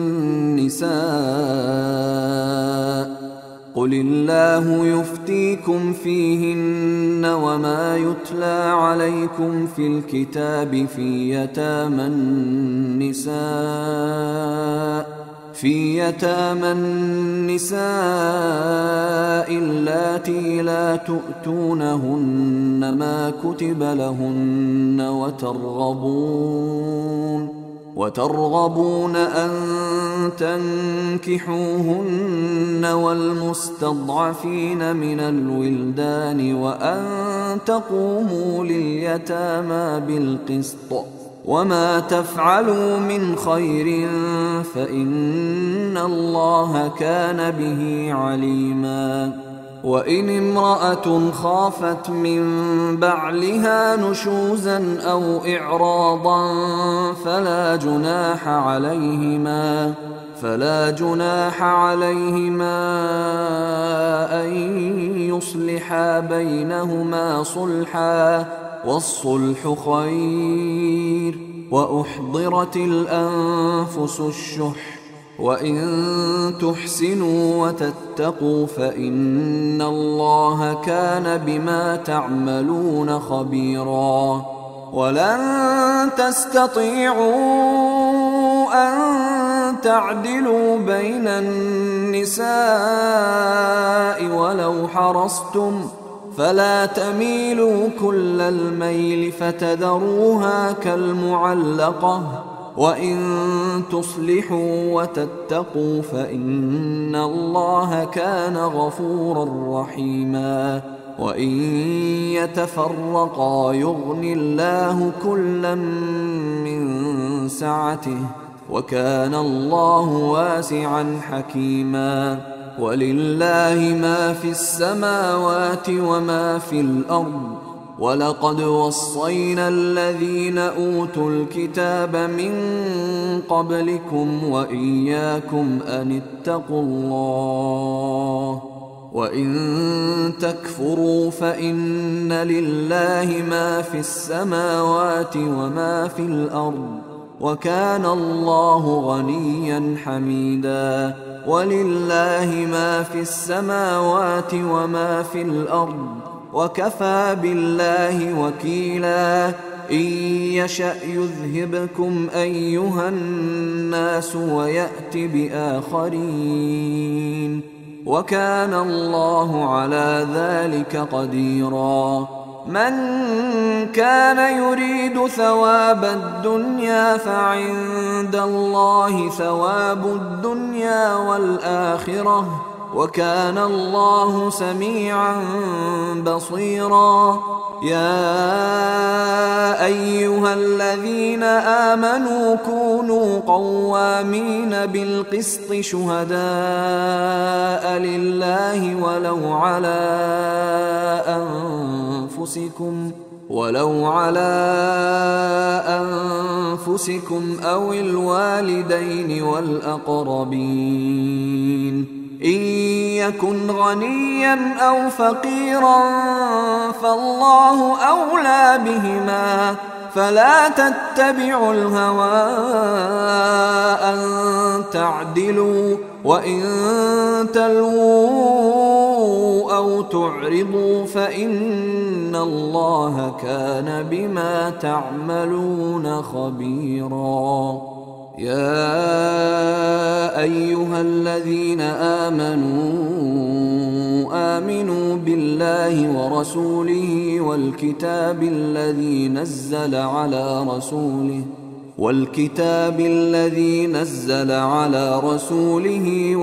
النساء قل الله يفتيكم فيهن وما يتلى عليكم في الكتاب في يتامى النساء في يتامى النساء اللاتي لا تؤتونهن ما كتب لهن وترغبون وترغبون أن تنكحوهن والمستضعفين من الولدان وأن تقوموا لليتامى بالقسط وما تفعلوا من خير فإن الله كان به عليما. وإن امرأة خافت من بعلها نشوزا أو إعراضا فلا جناح عليهما فلا جناح عليهما أن يصلحا بينهما صلحا والصلح خير وأحضرت الأنفس الشح وإن تحسنوا وتتقوا فإن الله كان بما تعملون خبيرا. ولن تستطيعوا أن تعدلوا بين النساء ولو حرصتم فلا تميلوا كل الميل فتذروها كالمعلقة وإن تصلحوا وتتقوا فإن الله كان غفورا رحيما. وإن يتفرقا يغن الله كلا من سعته وكان الله واسعا حكيما. ولله ما في السماوات وما في الأرض ولقد وصينا الذين أوتوا الكتاب من قبلكم وإياكم أن اتقوا الله وإن تكفروا فإن لله ما في السماوات وما في الأرض وكان الله غنيا حميدا. ولله ما في السماوات وما في الأرض وكفى بالله وكيلا. إن يشأ يذهبكم أيها الناس ويأت بآخرين وكان الله على ذلك قديرا. من كان يريد ثواب الدنيا فعند الله ثواب الدنيا والآخرة وكان الله سميعا بصيرا. يا أيها الذين آمنوا كونوا قوامين بالقسط شهداء لله ولو على أنفسكم ولو على أنفسكم أو الوالدين والأقربين إن يكن غنيا أو فقيرا فالله أولى بهما فلا تتبعوا الهوى أن تعدلوا وإن تلووا أو تعرضوا فإن الله كان بما تعملون خبيرا. يا أيها الذين آمنوا آمنوا بالله ورسوله والكتاب الذي نزل على رسوله والكتاب الذي نزل على رسوله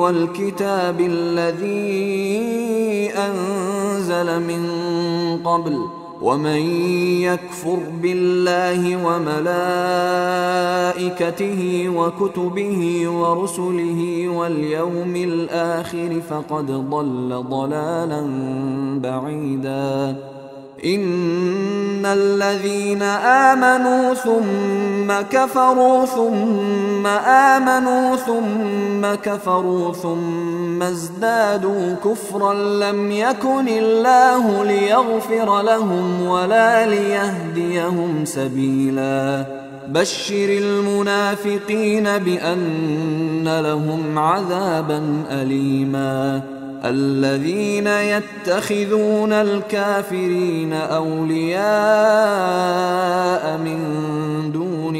والكتاب الذي أنزل من قبل ومن يكفر بالله وملائكته وكتبه ورسله واليوم الآخر فقد ضل ضلالا بعيدا. إن الذين آمنوا ثم كفروا ثم آمنوا ثم كفروا ثم ازدادوا كفرا لم يكن الله ليغفر لهم ولا ليهديهم سبيلا. بشر المنافقين بأن لهم عذابا أليما. الذين يتخذون الكافرين أولياء من دون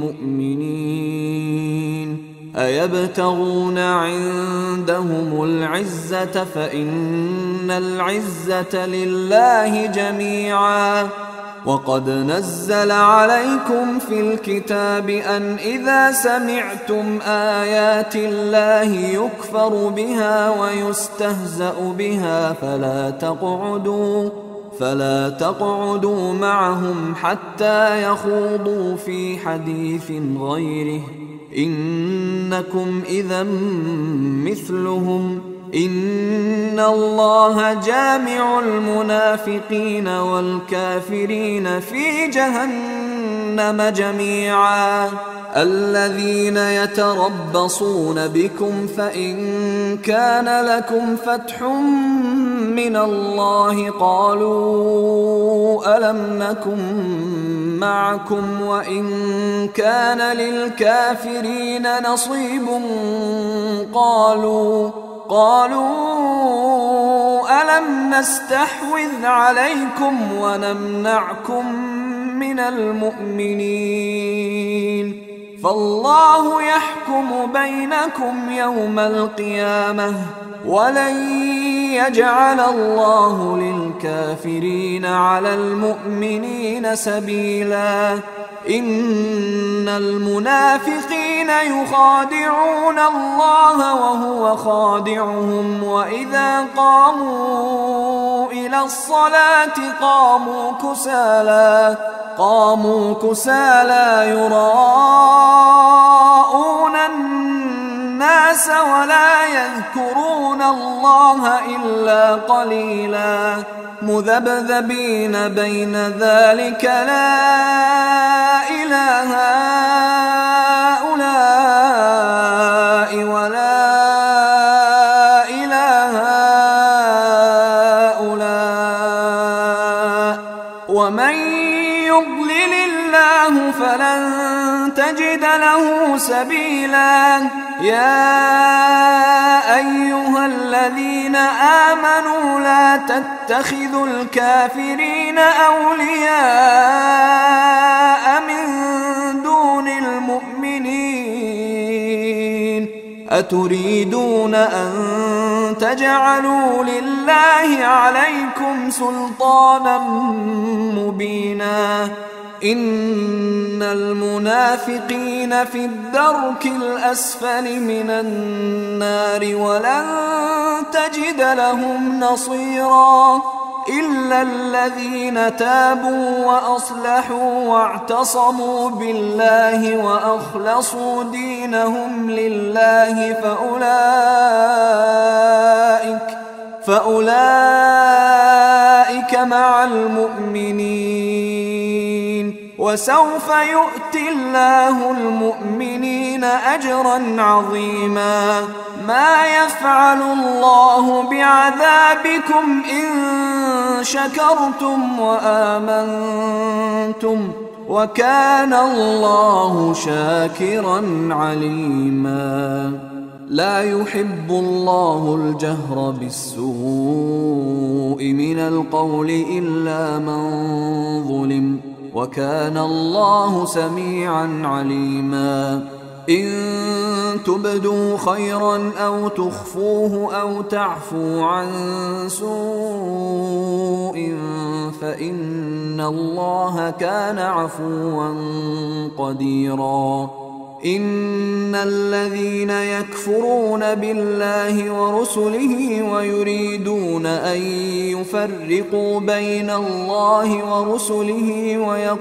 المؤمنين أيبتغون عندهم العزة فإن العزة لله جميعا. وقد نزل عليكم في الكتاب أن إذا سمعتم آيات الله يكفر بها ويستهزأ بها فلا تقعدوا فلا تقعدوا معهم حتى يخوضوا في حديث غيره إنكم إذا مثلهم. إن الله جامع المنافقين والكافرين في جهنم جميعا. الذين يتربصون بكم فإن كان لكم فتح من الله قالوا ألم نكن معكم وإن كان للكافرين نصيب قالوا قالوا ألم نستحوذ عليكم ونمنعكم من المؤمنين فالله يحكم بينكم يوم القيامة ولن يجعل الله للكافرين على المؤمنين سبيلا. إن المنافقين يخادعون الله وهو خادعهم وإذا قاموا إلى الصلاة قاموا كسالى قاموا كسالى يراءون الناس ولا يذكرون الله إلا قليلا. مذبذبين بين ذلك لا إله هؤلاء ولا إله هؤلاء ومن يضلل الله فلن تجد له سبيلا. يا أيها الذين آمنوا لا تتخذوا الكافرين أولياء من دون المؤمنين أتريدون أن تجعلوا لله عليكم سلطانا مبينا. إن المنافقين في الدرك الأسفل من النار ولن تجد لهم نصيرا إلا الذين تابوا وأصلحوا واعتصموا بالله وأخلصوا دينهم لله فأولئك فأولئك مع المؤمنين وسوف يؤتي الله المؤمنين أجرا عظيما. ما يفعل الله بعذابكم إن شكرتم وآمنتم وكان الله شاكرا عليما. لا يحب الله الجهر بالسوء من القول إلا من ظلم وكان الله سميعا عليما. إن تبدوا خيرا أو تخفوه أو تعفوا عن سوء فإن الله كان عفوا قديرا. إن الذين يكفرون بالله ورسله ويريدون أن يفرقوا بين الله ورسله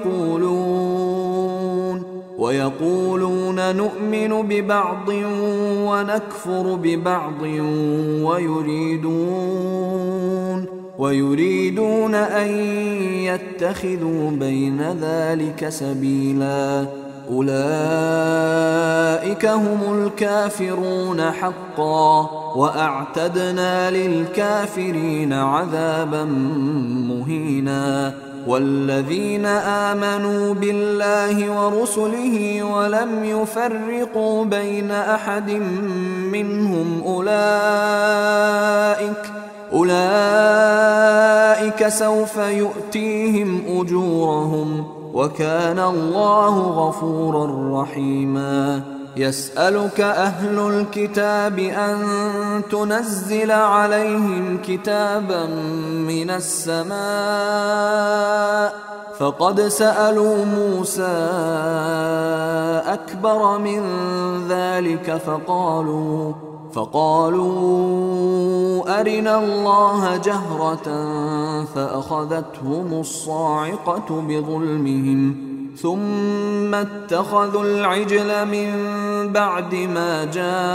ويقولون ويقولون نؤمن ببعض ونكفر ببعض ويريدون ويريدون أن يتخذوا بين ذلك سبيلا أولئك هم الكافرون حقا وأعتدنا للكافرين عذابا مهينا والذين آمنوا بالله ورسله ولم يفرقوا بين أحد منهم أولئك أولئك سوف يؤتيهم أجورهم وكان الله غفورا رحيما يسألك أهل الكتاب أن تنزل عليهم كتابا من السماء فقد سألوا موسى أكبر من ذلك فقالوا فقالوا أرنا الله جهرة فأخذتهم الصاعقة بظلمهم ثم اتخذوا العجل من بعد ما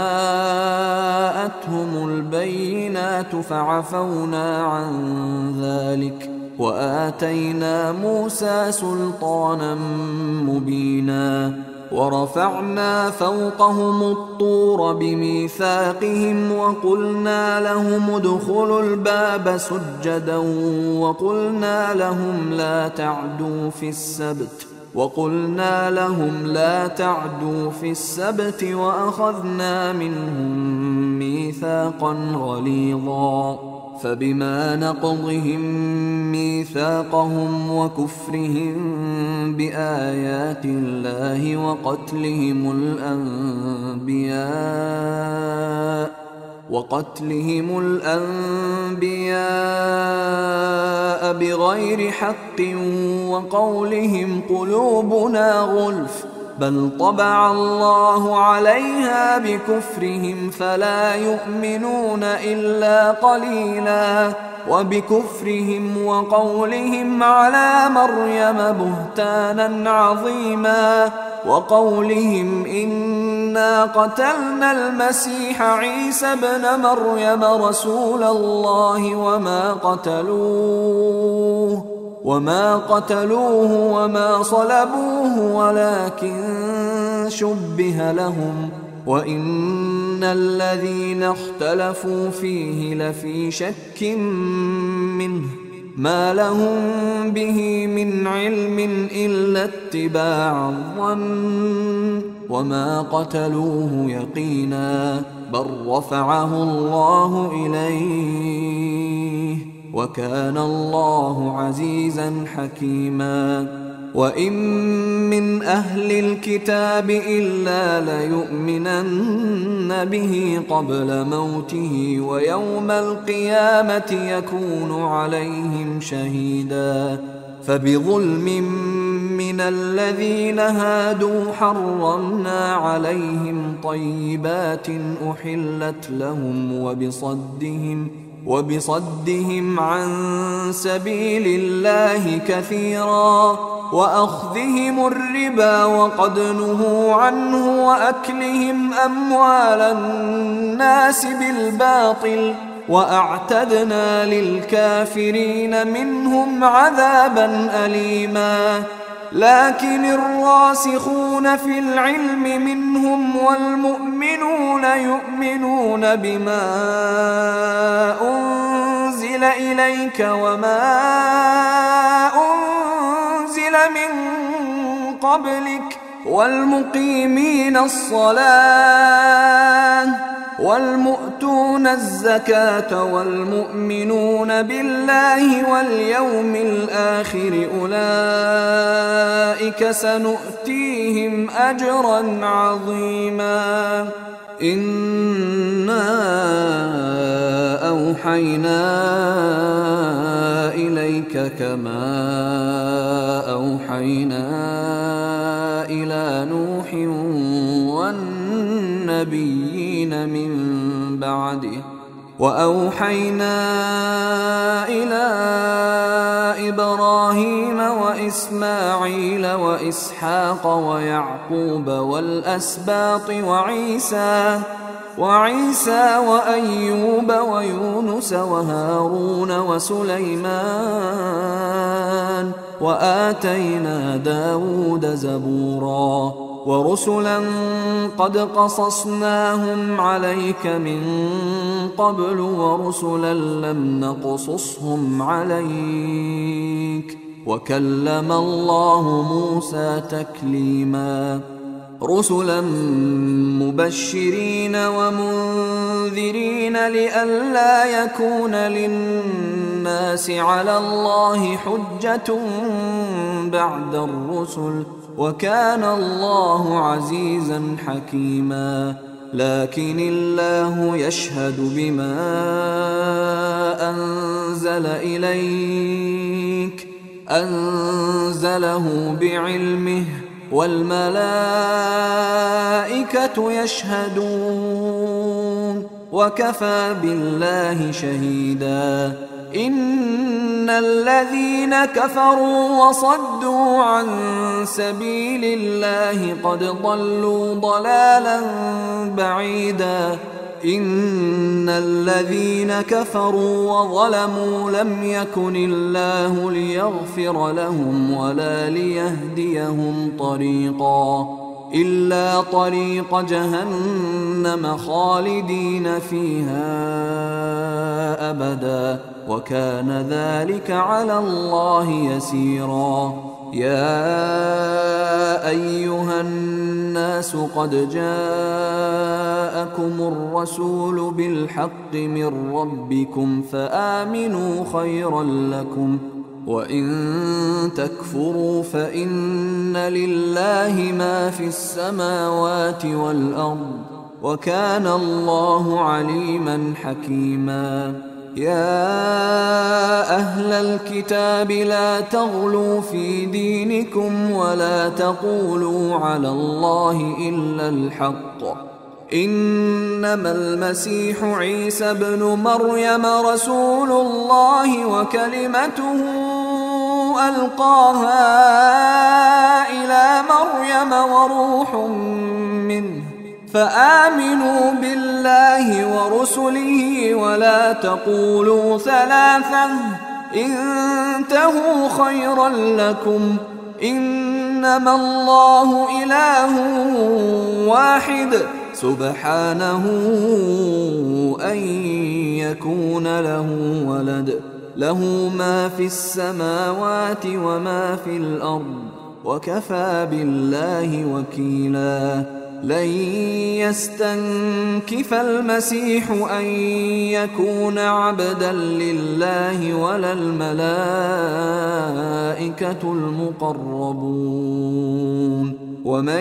جاءتهم البينات فعفونا عن ذلك وآتينا موسى سلطانا مبينا ورفعنا فوقهم الطور بميثاقهم وقلنا لهم ادخلوا الباب سجدا وقلنا لهم لا تعدوا في السبت وقلنا لهم لا تعدوا في السبت وأخذنا منهم ميثاقا غليظا فبما نقضهم ميثاقهم وكفرهم بآيات الله وقتلهم الأنبياء وقتلهم الأنبياء بغير حق وقولهم قلوبنا غلف بل طبع الله عليها بكفرهم فلا يؤمنون إلا قليلا وبكفرهم وقولهم على مريم بهتانا عظيما وقولهم إنا قتلنا المسيح عيسى ابن مريم رسول الله وما قتلوه وما قتلوه وما صلبوه ولكن شبه لهم وإن الذين اختلفوا فيه لفي شك منه ما لهم به من علم إلا اتباع الظن وما قتلوه يقينا بل رفعه الله إليه وكان الله عزيزا حكيما وإن من أهل الكتاب إلا ليؤمنن به قبل موته ويوم القيامة يكون عليهم شهيدا فبظلم من الذين هادوا حرمنا عليهم طيبات أحلت لهم وبصدهم وبصدهم عن سبيل الله كثيرا وأخذهم الربا وقد نهوا عنه وأكلهم أموال الناس بالباطل وأعتدنا للكافرين منهم عذابا أليما لكن الراسخون في العلم منهم والمؤمنون يؤمنون بما أنزل إليك وما أنزل من قبلك والمقيمين الصلاة والمؤتون الزكاة والمؤمنون بالله واليوم الآخر أولئك سنؤتيهم أجرا عظيما إنا أوحينا إليك كما أوحينا إلى نوح النبيين من بعده. وأوحينا إلى إبراهيم وإسماعيل وإسحاق ويعقوب والأسباط وعيسى وعيسى وأيوب ويونس وهارون وسليمان وآتينا داود زبورا ورسلا قد قصصناهم عليك من قبل ورسلا لم نقصصهم عليك وكلم الله موسى تكليما رسلا مبشرين ومنذرين لئلا يكون للناس على الله حجة بعد الرسل وكان الله عزيزا حكيما. لكن الله يشهد بما أنزل إليك أنزله بعلمه والملائكة يشهدون وكفى بالله شهيدا. إن الذين كفروا وصدوا عن سبيل الله قد ضلوا ضلالا بعيدا. إن الذين كفروا وظلموا لم يكن الله ليغفر لهم ولا ليهديهم طريقا إلا طريق جهنم خالدين فيها أبدا وكان ذلك على الله يسيرا. يا أيها الناس قد جاءكم الرسول بالحق من ربكم فآمنوا خيرا لكم وإن تكفروا فإن لله ما في السماوات والأرض وكان الله عليما حكيما. يا أهل الكتاب لا تغلوا في دينكم ولا تقولوا على الله إلا الحق إنما المسيح عيسى ابن مريم رسول الله وكلمته ألقاها إلى مريم وروح منه فآمنوا بالله ورسله ولا تقولوا ثلاثة انتهوا خيرا لكم إنما الله إله واحد سبحانه أن يكون له ولد له ما في السماوات وما في الأرض وكفى بالله وكيلا. لن يستنكف المسيح أن يكون عبدا لله ولا الملائكة المقربون ومن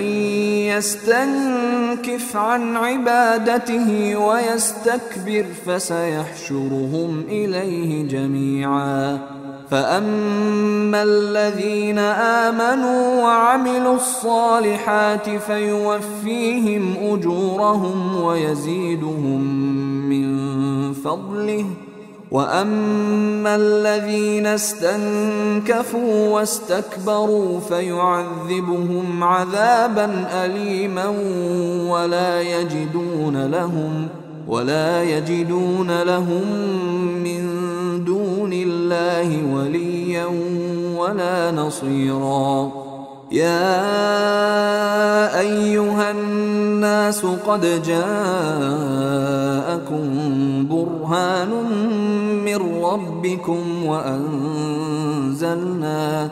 يستنكف عن عبادته ويستكبر فسيحشرهم إليه جميعا. فأما الذين آمنوا وعملوا الصالحات فيوفيهم أجورهم ويزيدهم من فضله وأما الذين استنكفوا واستكبروا فيعذبهم عذابا أليما ولا يجدون لهم ولا يجدون لهم من دون الله وليا ولا نصيرا. يا أيها الناس قد جاءكم برهان من ربكم وأنزلنا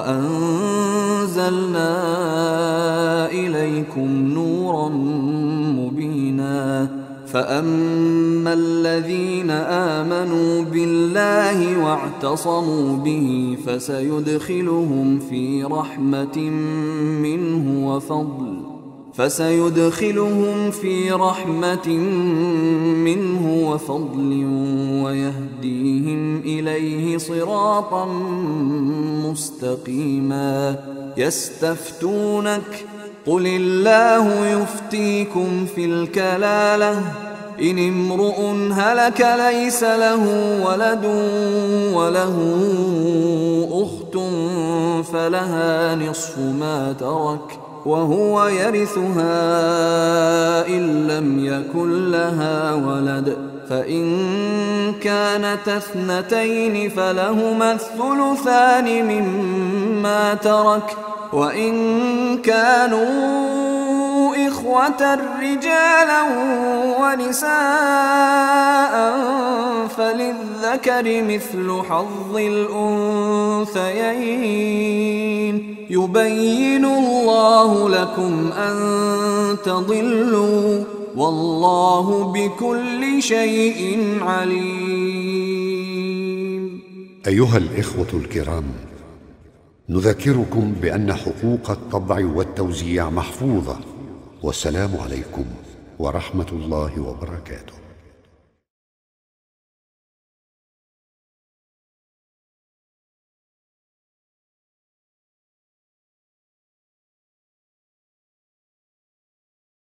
وأنزلنا إليكم نورا مبينا. فأما الذين آمنوا بالله واعتصموا به فسيدخلهم في رحمة منه وفضل فسيدخلهم في رحمة منه وفضل ويهديهم إليه صراطا مستقيما. يستفتونك قل الله يفتيكم في الكلالة إن امرؤ هلك ليس له ولد وله أخت فلها نصف ما ترك وهو يرثها إن لم يكن لها ولد فإن كانت اثنتين فلهما الثلثان مما ترك وإن كانوا إخوة رجالا ونساء فللذكر مثل حظ الأنثيين يبين الله لكم أن تضلوا والله بكل شيء عليم. أيها الإخوة الكرام، نذكركم بأن حقوق الطبع والتوزيع محفوظة، والسلام عليكم ورحمة الله وبركاته.